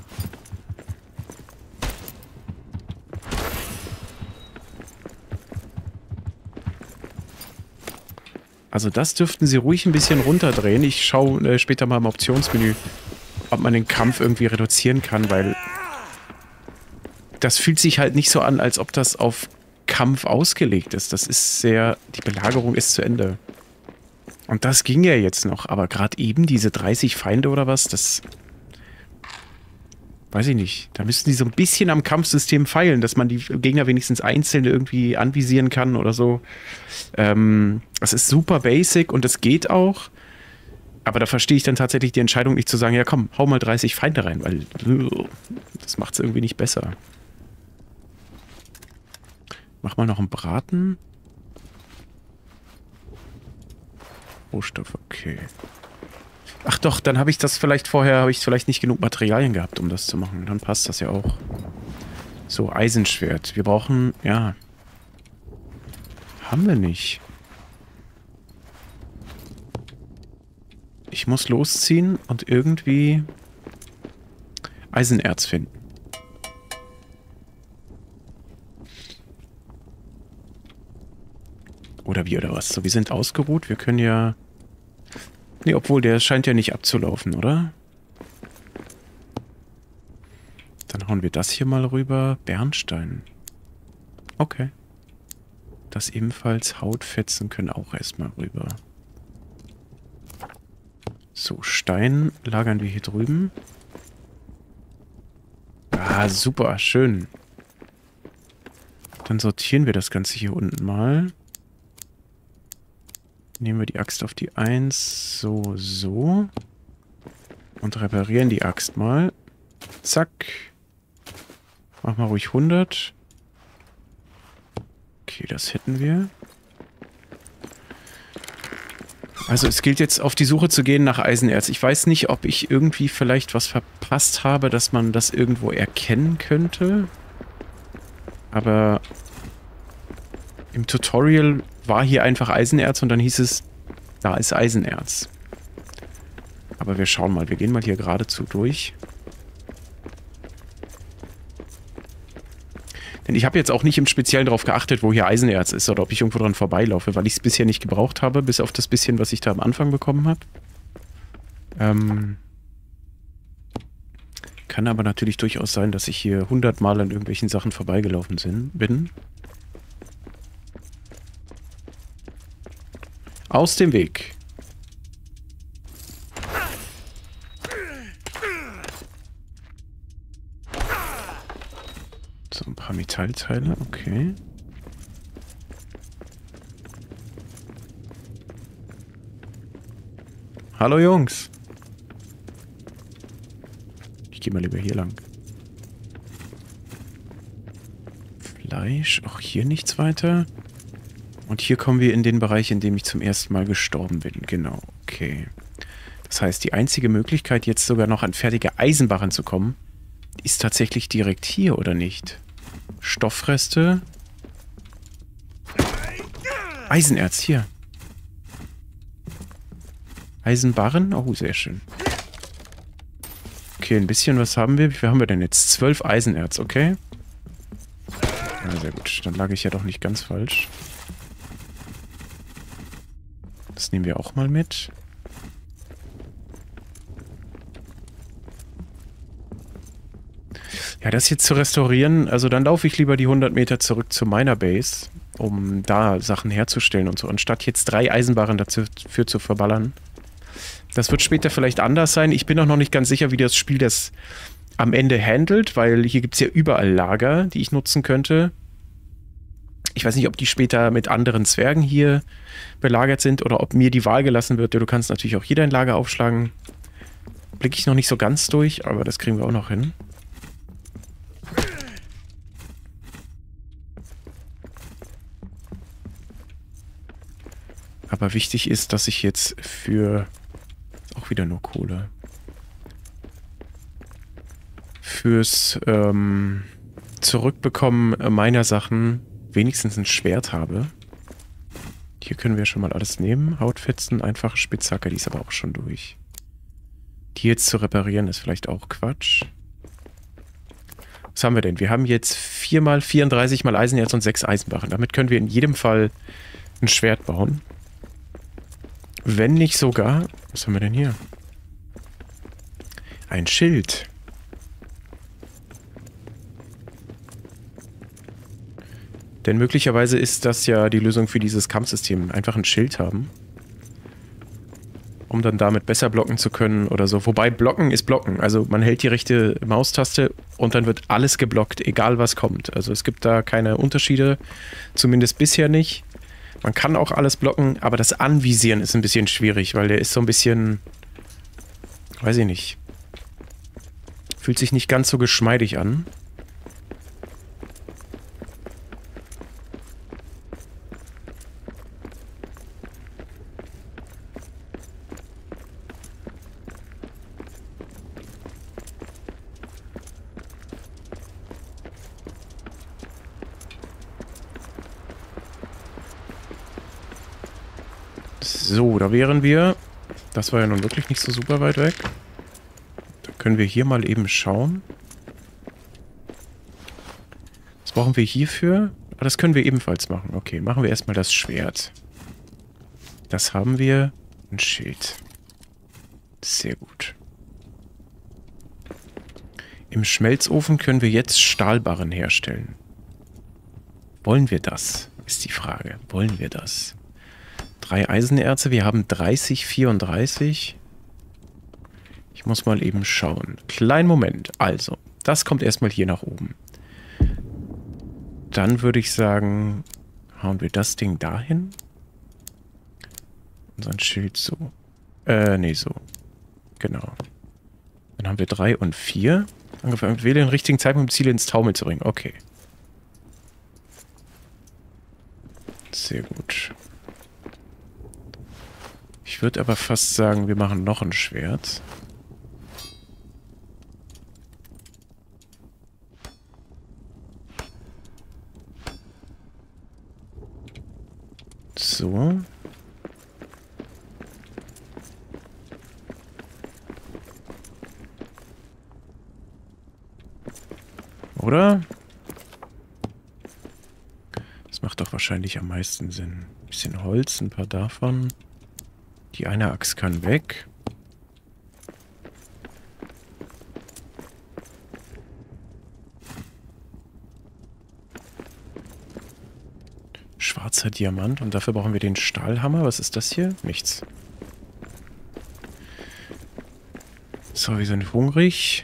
A: Also das dürften sie ruhig ein bisschen runterdrehen. Ich schaue äh, später mal im Optionsmenü, ob man den Kampf irgendwie reduzieren kann, weil das fühlt sich halt nicht so an, als ob das auf Kampf ausgelegt ist. Das ist sehr... Die Belagerung ist zu Ende. Und das ging ja jetzt noch. Aber gerade eben diese dreißig Feinde oder was, das... Weiß ich nicht. Da müssten die so ein bisschen am Kampfsystem feilen, dass man die Gegner wenigstens einzeln irgendwie anvisieren kann oder so. Ähm, das ist super basic und es geht auch. Aber da verstehe ich dann tatsächlich die Entscheidung nicht zu sagen, ja komm, hau mal dreißig Feinde rein, weil das macht es irgendwie nicht besser. Mach mal noch einen Braten. Rohstoff, okay. Ach doch, dann habe ich das vielleicht vorher, habe ich vielleicht nicht genug Materialien gehabt, um das zu machen. Dann passt das ja auch. So, Eisenschwert. Wir brauchen, ja. Haben wir nicht. Ich muss losziehen und irgendwie Eisenerz finden. Oder wie, oder was? So, wir sind ausgeruht. Wir können ja... Nee, obwohl, der scheint ja nicht abzulaufen, oder? Dann hauen wir das hier mal rüber. Bernstein. Okay. Das ebenfalls. Hautfetzen können auch erstmal rüber. So, Stein lagern wir hier drüben. Ah, super, schön. Dann sortieren wir das Ganze hier unten mal. Nehmen wir die Axt auf die eins. So, so. Und reparieren die Axt mal. Zack. Mach mal ruhig hundert. Okay, das hätten wir. Also es gilt jetzt auf die Suche zu gehen nach Eisenerz. Ich weiß nicht, ob ich irgendwie vielleicht was verpasst habe, dass man das irgendwo erkennen könnte. Aber im Tutorial war hier einfach Eisenerz und dann hieß es, da ist Eisenerz. Aber wir schauen mal. Wir gehen mal hier geradezu durch. Denn ich habe jetzt auch nicht im Speziellen darauf geachtet, wo hier Eisenerz ist oder ob ich irgendwo dran vorbeilaufe, weil ich es bisher nicht gebraucht habe, bis auf das bisschen, was ich da am Anfang bekommen habe. Ähm, kann aber natürlich durchaus sein, dass ich hier hundertmal an irgendwelchen Sachen vorbeigelaufen sind, bin. Aus dem Weg. So, ein paar Metallteile, okay. Hallo Jungs. Ich gehe mal lieber hier lang. Fleisch, auch hier nichts weiter. Und hier kommen wir in den Bereich, in dem ich zum ersten Mal gestorben bin. Genau, okay. Das heißt, die einzige Möglichkeit, jetzt sogar noch an fertige Eisenbarren zu kommen, ist tatsächlich direkt hier, oder nicht? Stoffreste. Eisenerz, hier. Eisenbarren? Oh, sehr schön. Okay, ein bisschen was haben wir. Wie viel haben wir denn jetzt? Zwölf Eisenerz, okay. Ja, sehr gut. Dann lag ich ja doch nicht ganz falsch. Das nehmen wir auch mal mit. Ja, das jetzt zu restaurieren, also dann laufe ich lieber die hundert Meter zurück zu meiner Base, um da Sachen herzustellen und so, anstatt jetzt drei Eisenbarren dafür zu verballern. Das wird später vielleicht anders sein. Ich bin auch noch nicht ganz sicher, wie das Spiel das am Ende handelt, weil hier gibt es ja überall Lager, die ich nutzen könnte. Ich weiß nicht, ob die später mit anderen Zwergen hier belagert sind oder ob mir die Wahl gelassen wird. Du kannst natürlich auch hier dein Lager aufschlagen. Blicke ich noch nicht so ganz durch, aber das kriegen wir auch noch hin. Aber wichtig ist, dass ich jetzt für... Auch wieder nur Kohle. Fürs ähm, Zurückbekommen meiner Sachen wenigstens ein Schwert habe. Hier können wir schon mal alles nehmen. Hautfetzen, einfache Spitzhacke, die ist aber auch schon durch. Die jetzt zu reparieren ist vielleicht auch Quatsch. Was haben wir denn? Wir haben jetzt vier mal vierunddreißig mal Eisenerz und sechs Eisenbarren. Damit können wir in jedem Fall ein Schwert bauen. Wenn nicht sogar... Was haben wir denn hier? Ein Schild. Denn möglicherweise ist das ja die Lösung für dieses Kampfsystem. Einfach ein Schild haben. Um dann damit besser blocken zu können oder so. Wobei blocken ist blocken. Also man hält die rechte Maustaste und dann wird alles geblockt, egal was kommt. Also es gibt da keine Unterschiede. Zumindest bisher nicht. Man kann auch alles blocken, aber das Anvisieren ist ein bisschen schwierig, weil der ist so ein bisschen... Weiß ich nicht. Fühlt sich nicht ganz so geschmeidig an. So, da wären wir. Das war ja nun wirklich nicht so super weit weg. Da können wir hier mal eben schauen. Was brauchen wir hierfür? Ah, das können wir ebenfalls machen. Okay, machen wir erstmal das Schwert. Das haben wir. Ein Schild. Sehr gut. Im Schmelzofen können wir jetzt Stahlbarren herstellen. Wollen wir das? Ist die Frage. Wollen wir das? Drei Eisenerze, wir haben dreißig, vierunddreißig. Ich muss mal eben schauen. Kleinen Moment. Also, das kommt erstmal hier nach oben. Dann würde ich sagen, hauen wir das Ding dahin. Unseren Schild so. Äh, nee, so. Genau. Dann haben wir drei und vier. Angefangen, wähle den richtigen Zeitpunkt, um Ziele ins Taumel zu bringen. Okay. Sehr gut. Ich würde aber fast sagen, wir machen noch ein Schwert. So. Oder? Das macht doch wahrscheinlich am meisten Sinn. Ein bisschen Holz, ein paar davon. Die eine Axt kann weg. Schwarzer Diamant und dafür brauchen wir den Stahlhammer. Was ist das hier? Nichts. So, wir sind hungrig.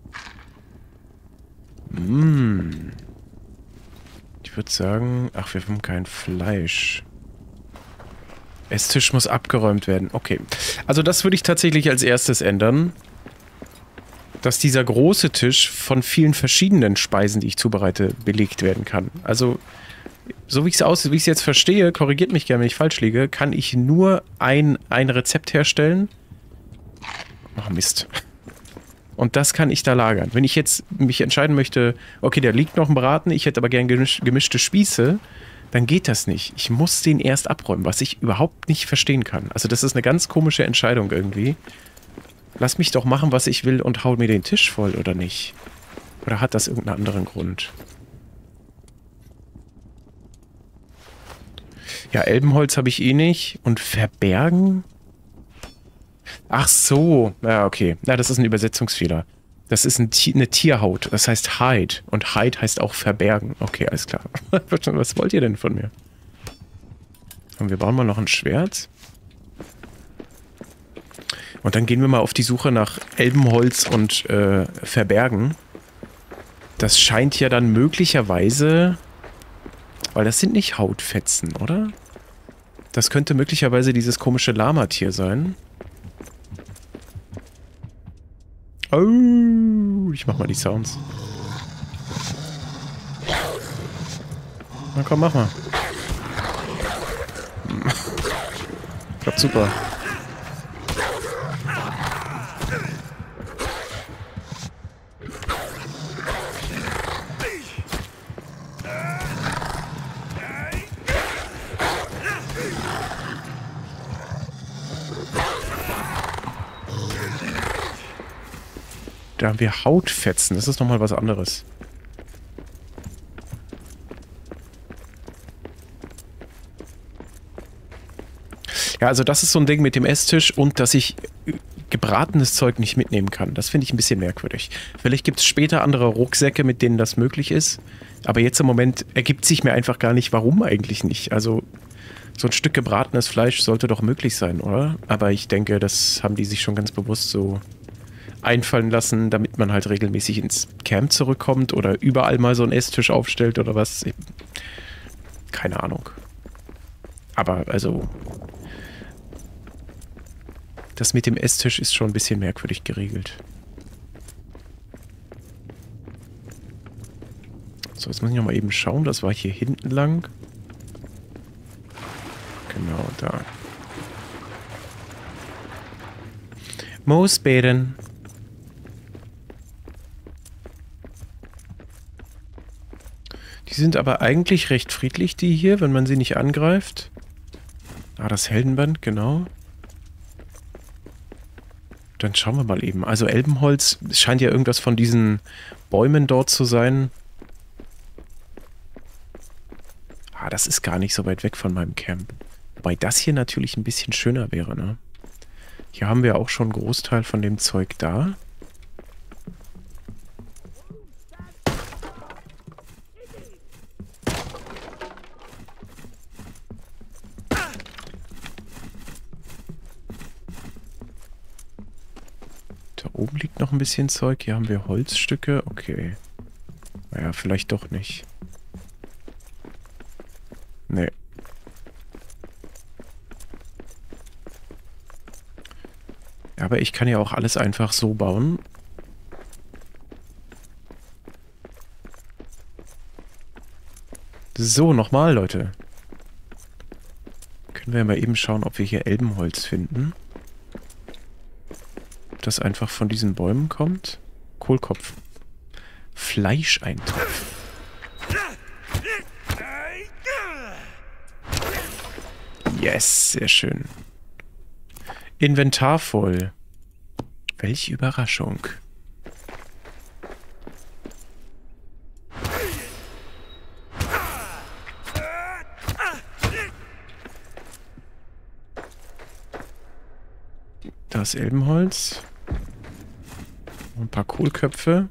A: Mmh. Ich würde sagen, ach, wir haben kein Fleisch. Esstisch muss abgeräumt werden. Okay. Also das würde ich tatsächlich als erstes ändern. Dass dieser große Tisch von vielen verschiedenen Speisen, die ich zubereite, belegt werden kann. Also, so wie es aussieht, wie ich es jetzt verstehe, korrigiert mich gerne, wenn ich falsch liege, kann ich nur ein, ein Rezept herstellen. Ach, Mist. Und das kann ich da lagern. Wenn ich jetzt mich entscheiden möchte, okay, da liegt noch ein Braten, ich hätte aber gern gemisch, gemischte Spieße, dann geht das nicht. Ich muss den erst abräumen, was ich überhaupt nicht verstehen kann. Also das ist eine ganz komische Entscheidung irgendwie. Lass mich doch machen, was ich will und hau mir den Tisch voll, oder nicht? Oder hat das irgendeinen anderen Grund? Ja, Elbenholz habe ich eh nicht. Und verbergen? Ach so. Ja, okay. Na, das ist ein Übersetzungsfehler. Das ist ein Ti- eine Tierhaut. Das heißt Hide. Und Hide heißt auch verbergen. Okay, alles klar. Was wollt ihr denn von mir? Und wir bauen mal noch ein Schwert. Und dann gehen wir mal auf die Suche nach Elbenholz und äh, Verbergen. Das scheint ja dann möglicherweise... Weil das sind nicht Hautfetzen, oder? Das könnte möglicherweise dieses komische Lama-Tier sein. Oh, ich mach mal die Sounds. Na komm, mach mal. Klappt super. Da haben wir Hautfetzen. Das ist nochmal was anderes. Ja, also das ist so ein Ding mit dem Esstisch und dass ich gebratenes Zeug nicht mitnehmen kann. Das finde ich ein bisschen merkwürdig. Vielleicht gibt es später andere Rucksäcke, mit denen das möglich ist. Aber jetzt im Moment ergibt sich mir einfach gar nicht, warum eigentlich nicht. Also so ein Stück gebratenes Fleisch sollte doch möglich sein, oder? Aber ich denke, das haben die sich schon ganz bewusst so einfallen lassen, damit man halt regelmäßig ins Camp zurückkommt oder überall mal so einen Esstisch aufstellt oder was. Keine Ahnung. Aber also das mit dem Esstisch ist schon ein bisschen merkwürdig geregelt. So, jetzt muss ich noch mal eben schauen. Das war hier hinten lang. Genau, da. Moosbeeren. Die sind aber eigentlich recht friedlich, die hier, wenn man sie nicht angreift. Ah, das Heldenband, genau. Dann schauen wir mal eben. Also Elbenholz, es scheint ja irgendwas von diesen Bäumen dort zu sein. Ah, das ist gar nicht so weit weg von meinem Camp. Wobei das hier natürlich ein bisschen schöner wäre, ne? Hier haben wir auch schon einen Großteil von dem Zeug da. Da oben liegt noch ein bisschen Zeug. Hier haben wir Holzstücke. Okay. Naja, vielleicht doch nicht. Nee. Aber ich kann ja auch alles einfach so bauen. So, nochmal, Leute. Können wir mal eben schauen, ob wir hier Elbenholz finden. Ob das einfach von diesen Bäumen kommt. Kohlkopf. Fleischeintopf. Yes, sehr schön. Inventar voll. Welche Überraschung. Da ist Elbenholz. Ein paar Kohlköpfe.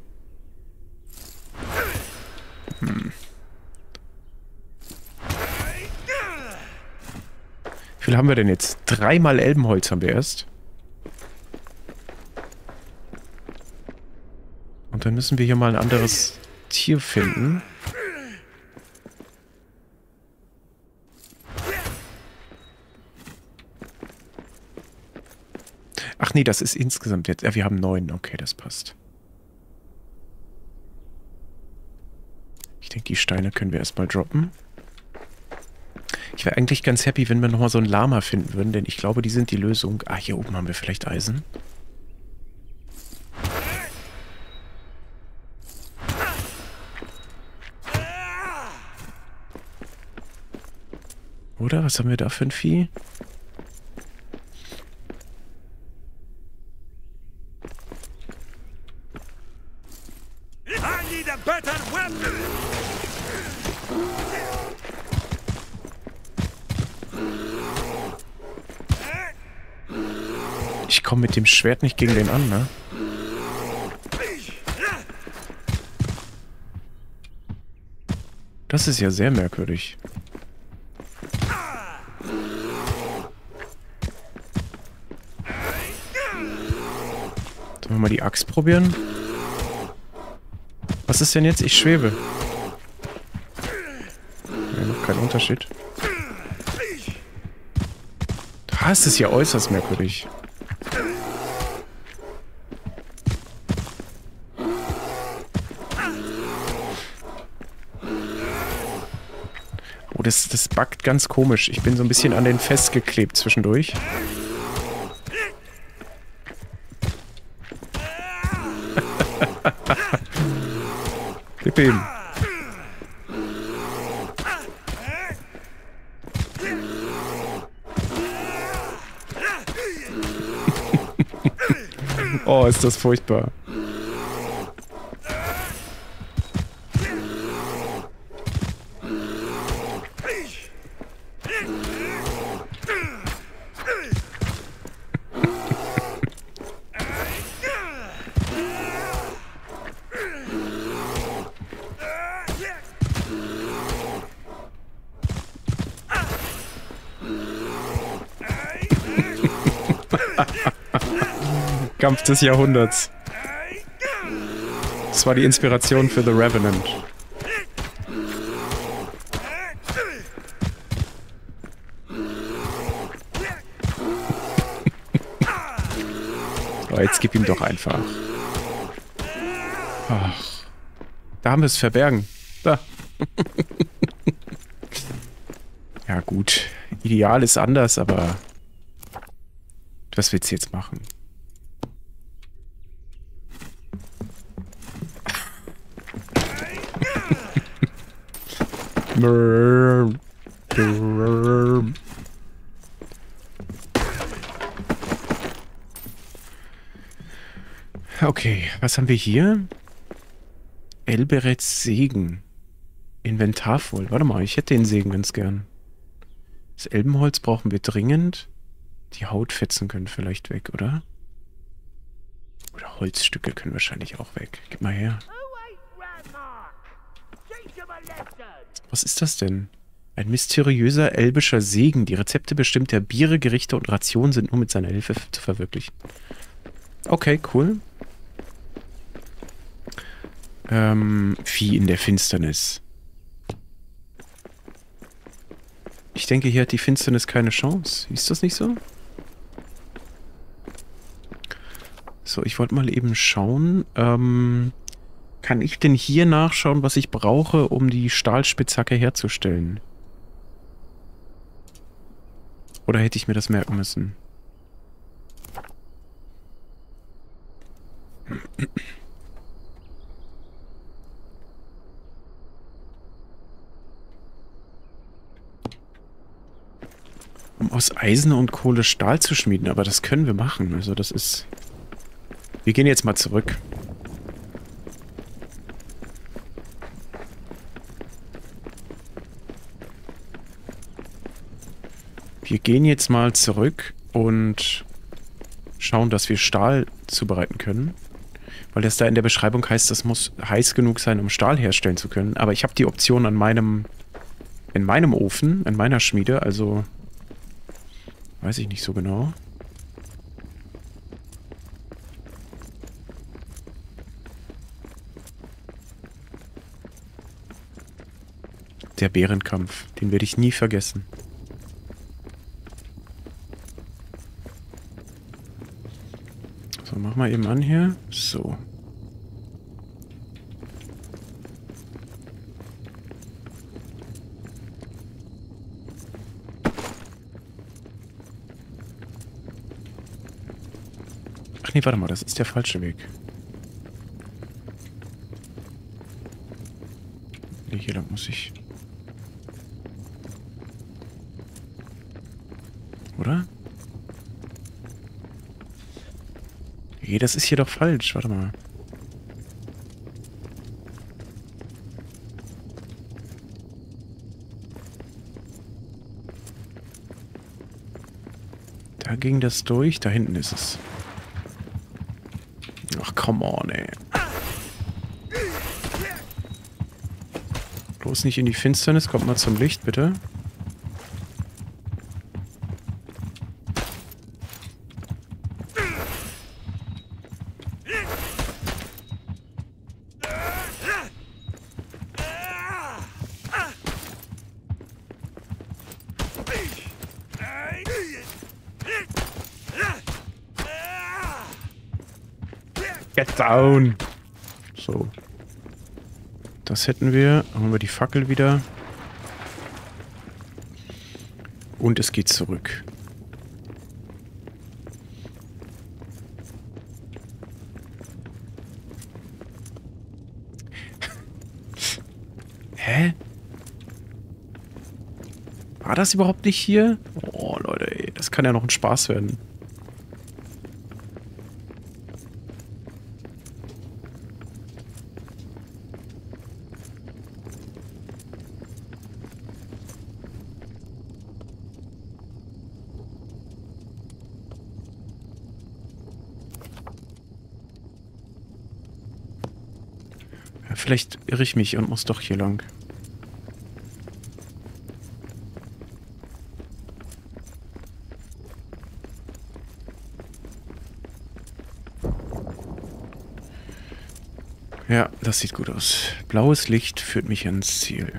A: Hm. Wie viel haben wir denn jetzt? Dreimal Elbenholz haben wir erst. Und dann müssen wir hier mal ein anderes Tier finden. Ach nee, das ist insgesamt jetzt... Ja, wir haben neun. Okay, das passt. Ich denke, die Steine können wir erstmal droppen. Ich wäre eigentlich ganz happy, wenn wir nochmal so ein Lama finden würden, denn ich glaube, die sind die Lösung. Ah, hier oben haben wir vielleicht Eisen. Oder? Was haben wir da für ein Vieh?
B: I need a better weapon!
A: Ich komme mit dem Schwert nicht gegen den an, ne? Das ist ja sehr merkwürdig. Sollen wir mal die Axt probieren? Was ist denn jetzt? Ich schwebe. Ja, noch kein Unterschied. Das ist ja äußerst merkwürdig. Oh, das, das buggt ganz komisch. Ich bin so ein bisschen an den festgeklebt zwischendurch. Gib ihm. Oh, ist das furchtbar. Kampf des Jahrhunderts. Das war die Inspiration für The Revenant. Oh, jetzt gib ihm doch einfach. Ach. Da haben wir es verbergen. Da. Ja gut. Ideal ist anders, aber was willst du jetzt machen? Okay, was haben wir hier? Elberets Segen. Inventar voll. Warte mal, ich hätte den Segen ganz gern. Das Elbenholz brauchen wir dringend. Die Hautfetzen können vielleicht weg, oder? Oder Holzstücke können wahrscheinlich auch weg. Gib mal her. Was ist das denn? Ein mysteriöser elbischer Segen. Die Rezepte bestimmter Biere, Gerichte und Rationen sind nur mit seiner Hilfe zu verwirklichen. Okay, cool. Ähm, Vieh in der Finsternis. Ich denke, hier hat die Finsternis keine Chance. Ist das nicht so? So, ich wollte mal eben schauen. Ähm, kann ich denn hier nachschauen, was ich brauche, um die Stahlspitzhacke herzustellen? Oder hätte ich mir das merken müssen? Um aus Eisen und Kohle Stahl zu schmieden, aber das können wir machen. Also das ist... Wir gehen jetzt mal zurück. Wir gehen jetzt mal zurück und schauen, dass wir Stahl zubereiten können. Weil das da in der Beschreibung heißt, das muss heiß genug sein, um Stahl herstellen zu können. Aber ich habe die Option an meinem, in meinem Ofen, in meiner Schmiede, also weiß ich nicht so genau. Der Bärenkampf, den werde ich nie vergessen. So, mach mal eben an hier. So. Ach nee, warte mal, das ist der falsche Weg. Nee, hier lang muss ich. Oder? Nee, das ist hier doch falsch. Warte mal. Da ging das durch. Da hinten ist es. Ach, come on, ey. Bloß nicht in die Finsternis. Kommt mal zum Licht, bitte. Get down! So. Das hätten wir. Holen wir die Fackel wieder. Und es geht zurück. Hä? War das überhaupt nicht hier? Oh, Leute, ey, das kann ja noch ein Spaß werden. Ja, vielleicht irre ich mich und muss doch hier lang. Ja, das sieht gut aus. Blaues Licht führt mich ans Ziel.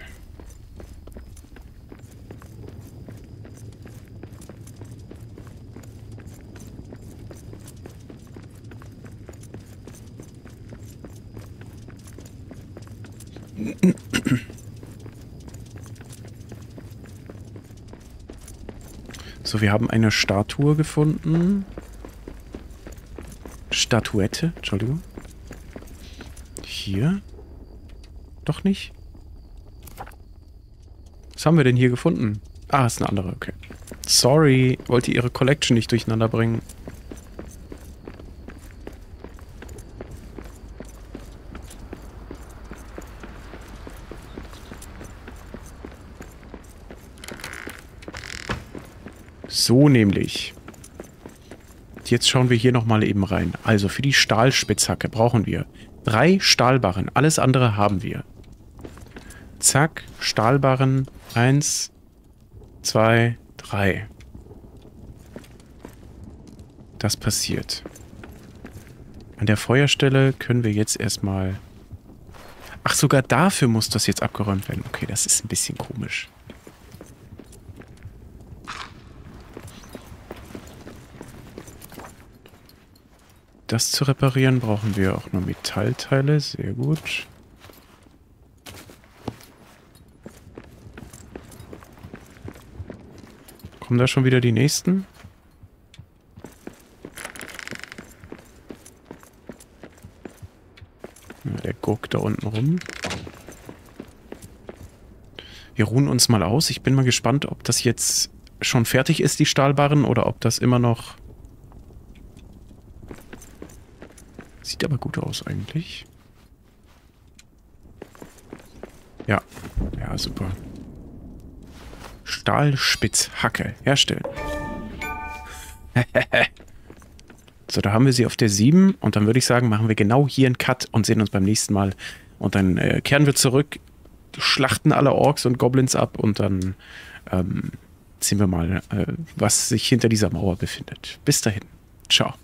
A: So, wir haben eine Statue gefunden. Statuette, Entschuldigung. Hier? Doch nicht? Was haben wir denn hier gefunden? Ah, ist eine andere, okay. Sorry, wollte ihre Collection nicht durcheinander bringen. So nämlich. Jetzt schauen wir hier nochmal eben rein. Also für die Stahlspitzhacke brauchen wir drei Stahlbarren. Alles andere haben wir. Zack, Stahlbarren. Eins, zwei, drei. Das passiert. An der Feuerstelle können wir jetzt erstmal... Ach, sogar dafür muss das jetzt abgeräumt werden. Okay, das ist ein bisschen komisch. Das zu reparieren brauchen wir auch nur Metallteile. Sehr gut. Kommen da schon wieder die nächsten? Ja, der guckt da unten rum. Wir ruhen uns mal aus. Ich bin mal gespannt, ob das jetzt schon fertig ist, die Stahlbarren, oder ob das immer noch... Sieht aber gut aus eigentlich. Ja, ja, super. Stahlspitzhacke herstellen. So, da haben wir sie auf der sieben und dann würde ich sagen, machen wir genau hier einen Cut und sehen uns beim nächsten Mal. Und dann äh, kehren wir zurück, schlachten alle Orks und Goblins ab und dann ähm, sehen wir mal, äh, was sich hinter dieser Mauer befindet. Bis dahin. Ciao.